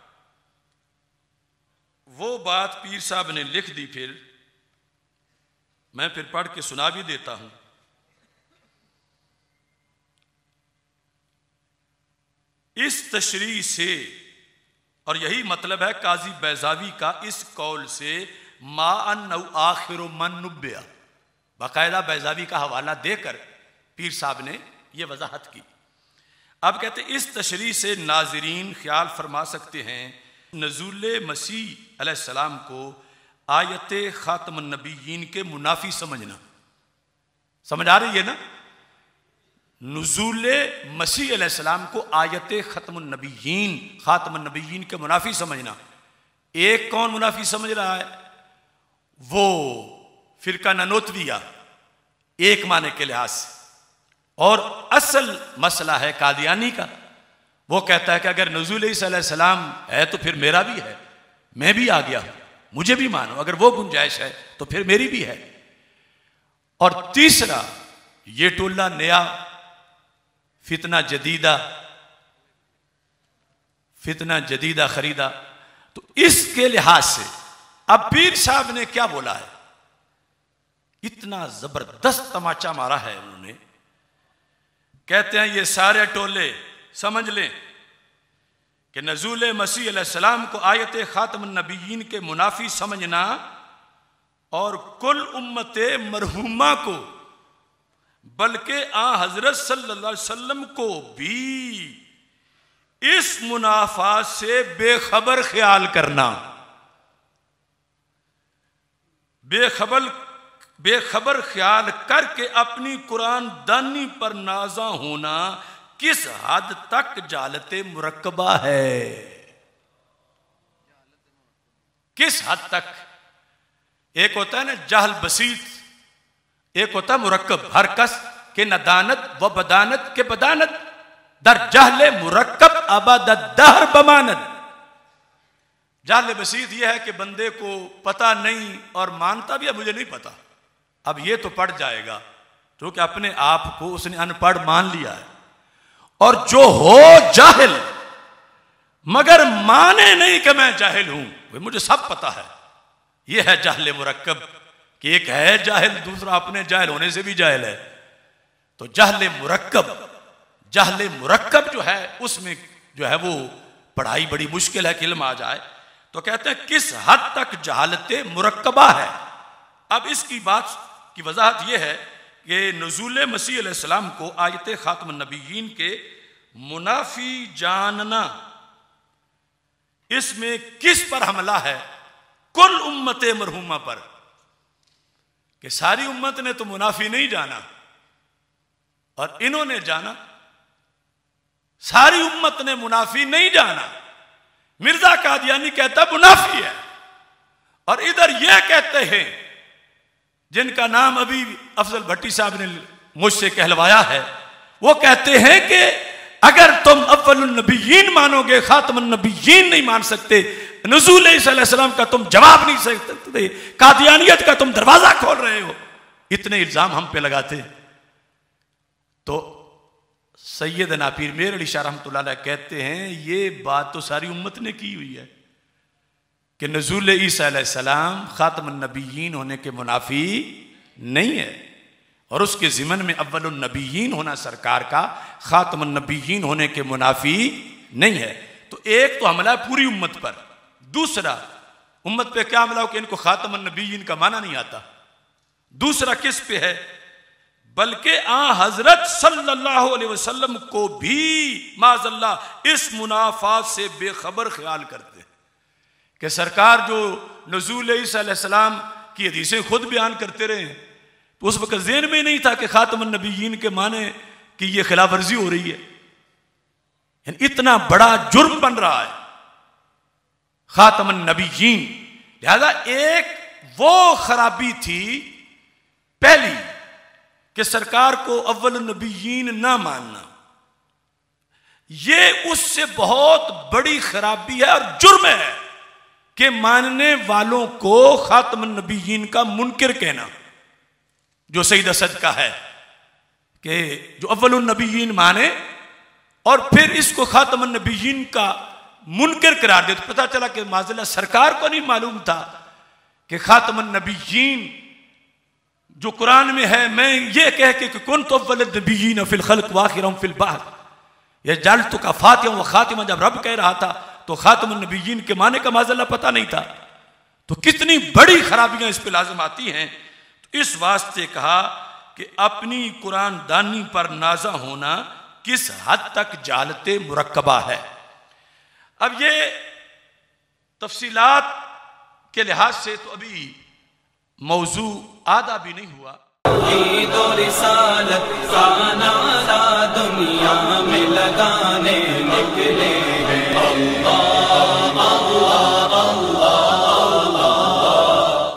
वो बात पीर साहब ने लिख दी, फिर मैं फिर पढ़ के सुना भी देता हूं। इस तशरीह से, और यही मतलब है काजी बैजावी का इस कौल से, मा अन्नहु आखिरु मन नुब्बिया, बाकायदा बैजावी का हवाला देकर पीर साहब ने यह वजाहत की। अब कहते इस तशरीह से नाजरीन ख्याल फरमा सकते हैं नज़ूल मसीह अलैहिस्सलाम को आयत खातमुन नबीयीन के मुनाफी समझना। समझ आ रही है ना? नुज़ूल मसीह अलैहिस्सलाम को आयत खत्मुन नबीयीन खातमुन नबीयीन के मुनाफी समझना। एक कौन मुनाफी समझ रहा है? वो फिरका ननोतविया एक माने के लिहाज से, और असल मसला है कादियानी का। वो कहता है कि अगर नज़ूल ईसा अलैहिस्सलाम है तो फिर मेरा भी है, मैं भी आ गया हूं, मुझे भी मानो। अगर वो गुंजाइश है तो फिर मेरी भी है। और तीसरा, ये टोला नया फितना जदीदा फितना जदीदा खरीदा। तो इसके लिहाज से अब पीर साहब ने क्या बोला है, इतना जबरदस्त तमाचा मारा है उन्होंने। कहते हैं ये सारे टोले समझ लें कि नज़ूल मसीह अलैहिस्सलाम को आयत खातमुन नबीयीन के मुनाफी समझना और कुल उम्मत मरहूमा को, बल्कि आ हजरत सल्लल्लाहु अलैहि वसल्लम को भी इस मुनाफा से बेखबर ख्याल करना, बेखबर बेखबर ख्याल करके अपनी कुरान दानी पर नाजा होना किस हद तक जालते मुरक्कबा है, किस हद तक। एक होता है ना जहल बसीत, एक होता है मुरक्कब। हर कस के नदानत व बदानत के बदानत दर जहल मुरक्कब अबद दहर बमानत। जहल बसीत यह है कि बंदे को पता नहीं और मानता भी है मुझे नहीं पता। अब ये तो पढ़ जाएगा क्योंकि अपने आप को उसने अनपढ़ मान लिया है। और जो हो जाहिल मगर माने नहीं कि मैं जाहिल हूं, वे मुझे सब पता है, यह है जाहिल मुरक्कब। कि एक है जाहिल, दूसरा अपने जाहिल होने से भी जाहिल है। तो जाहिल मुरक्कब, जाहिल मुरक्कब जो है उसमें जो है वो पढ़ाई बड़ी मुश्किल है कि इल्म आ जाए। तो कहते हैं किस हद तक जहालत मुरक्कबा है। अब इसकी बात की वजाहत यह है कि नज़ूल मसीह अलैहिस्सलाम को आयत खातमुन नबीयीन के मुनाफी जानना, इसमें किस पर हमला है? कुल उम्मत मरहूमा पर। कि सारी उम्मत ने तो मुनाफी नहीं जाना और इन्होंने जाना, सारी उम्मत ने मुनाफी नहीं जाना। मिर्जा कादियानी कहता मुनाफी है, और इधर यह कहते हैं जिनका नाम अभी अफजल भट्टी साहब ने मुझसे कहलवाया है, वो कहते हैं कि अगर तुम अव्वलुन नबीयीन मानोगे, खातमुन नबीयीन नहीं मान सकते, नज़ूल ईसा अलैहिस्सलाम का तुम जवाब नहीं सकते, कादियानियत का तुम दरवाजा खोल रहे हो, इतने इल्जाम हम पे लगाते। तो सैयदना पीर मेर अली शाह रहमतुल्लाह अलैह कहते हैं ये बात तो सारी उम्मत ने की हुई है कि नज़ूल ईसा अलैहिस्सलाम खातमुन नबीयीन होने के मुनाफी नहीं है, और उसके ज़िमन में अव्वलुन नबीयीन होना सरकार का खातमुन नबीयीन होने के मुनाफी नहीं है। तो एक तो हमला पूरी उम्मत पर, दूसरा उम्मत पे क्या हमला हो कि इनको खातमुन नबीयीन का माना नहीं आता। दूसरा किस पे है? बल्कि आ हजरत सल्लल्लाहु अलैहि वसल्लम को भी माज़अल्लाह इस मुनाफात से बेखबर ख्याल करते हैं कि सरकार जो नज़ूल ईसा अलैहिस्सलाम की हदीसें खुद बयान करते रहे, तो उस वक्त ज़हन में नहीं था कि खातमुन नबीयीन के माने कि ये खिलाफ वर्जी हो रही है। यानी इतना बड़ा जुर्म बन रहा है खातमुन नबीयीन। लिहाजा एक वो खराबी थी पहली कि सरकार को अव्वलुन नबीयीन ना मानना, ये उससे बहुत बड़ी खराबी है और जुर्म है कि मानने वालों को खातमुन नबीयीन का मुनकिर कहना, जो सईद असद का है कि जो अव्वलुन नबीयीन माने और फिर इसको खातमुन नबीयीन का मुनकिर करार दे। तो पता चला कि माज़अल्लाह सरकार को नहीं मालूम था कि खातमुन नबीयीन जो कुरान में है, मैं ये कह के कि कुन्तु अव्वलन नबीय्यीन फिल खल्क़ व आखिरहुम फिल बअथ, ये जअल्तु का फातिहा व खातिमा जब रब कह रहा था तो खातमुन नबीय्यीन के माने का माज़अल्लाह पता नहीं था। तो कितनी बड़ी खराबियां इस पे लाजिम आती हैं। तो इस वास्ते कहा कि अपनी कुरान दानी पर नाजा होना किस हद तक जालते मुरक्कबा है। अब ये तफसीलात के लिहाज से तो अभी मौजू आधा भी नहीं हुआ। ईद और रिसालत का नारा दुनिया में लगाने निकले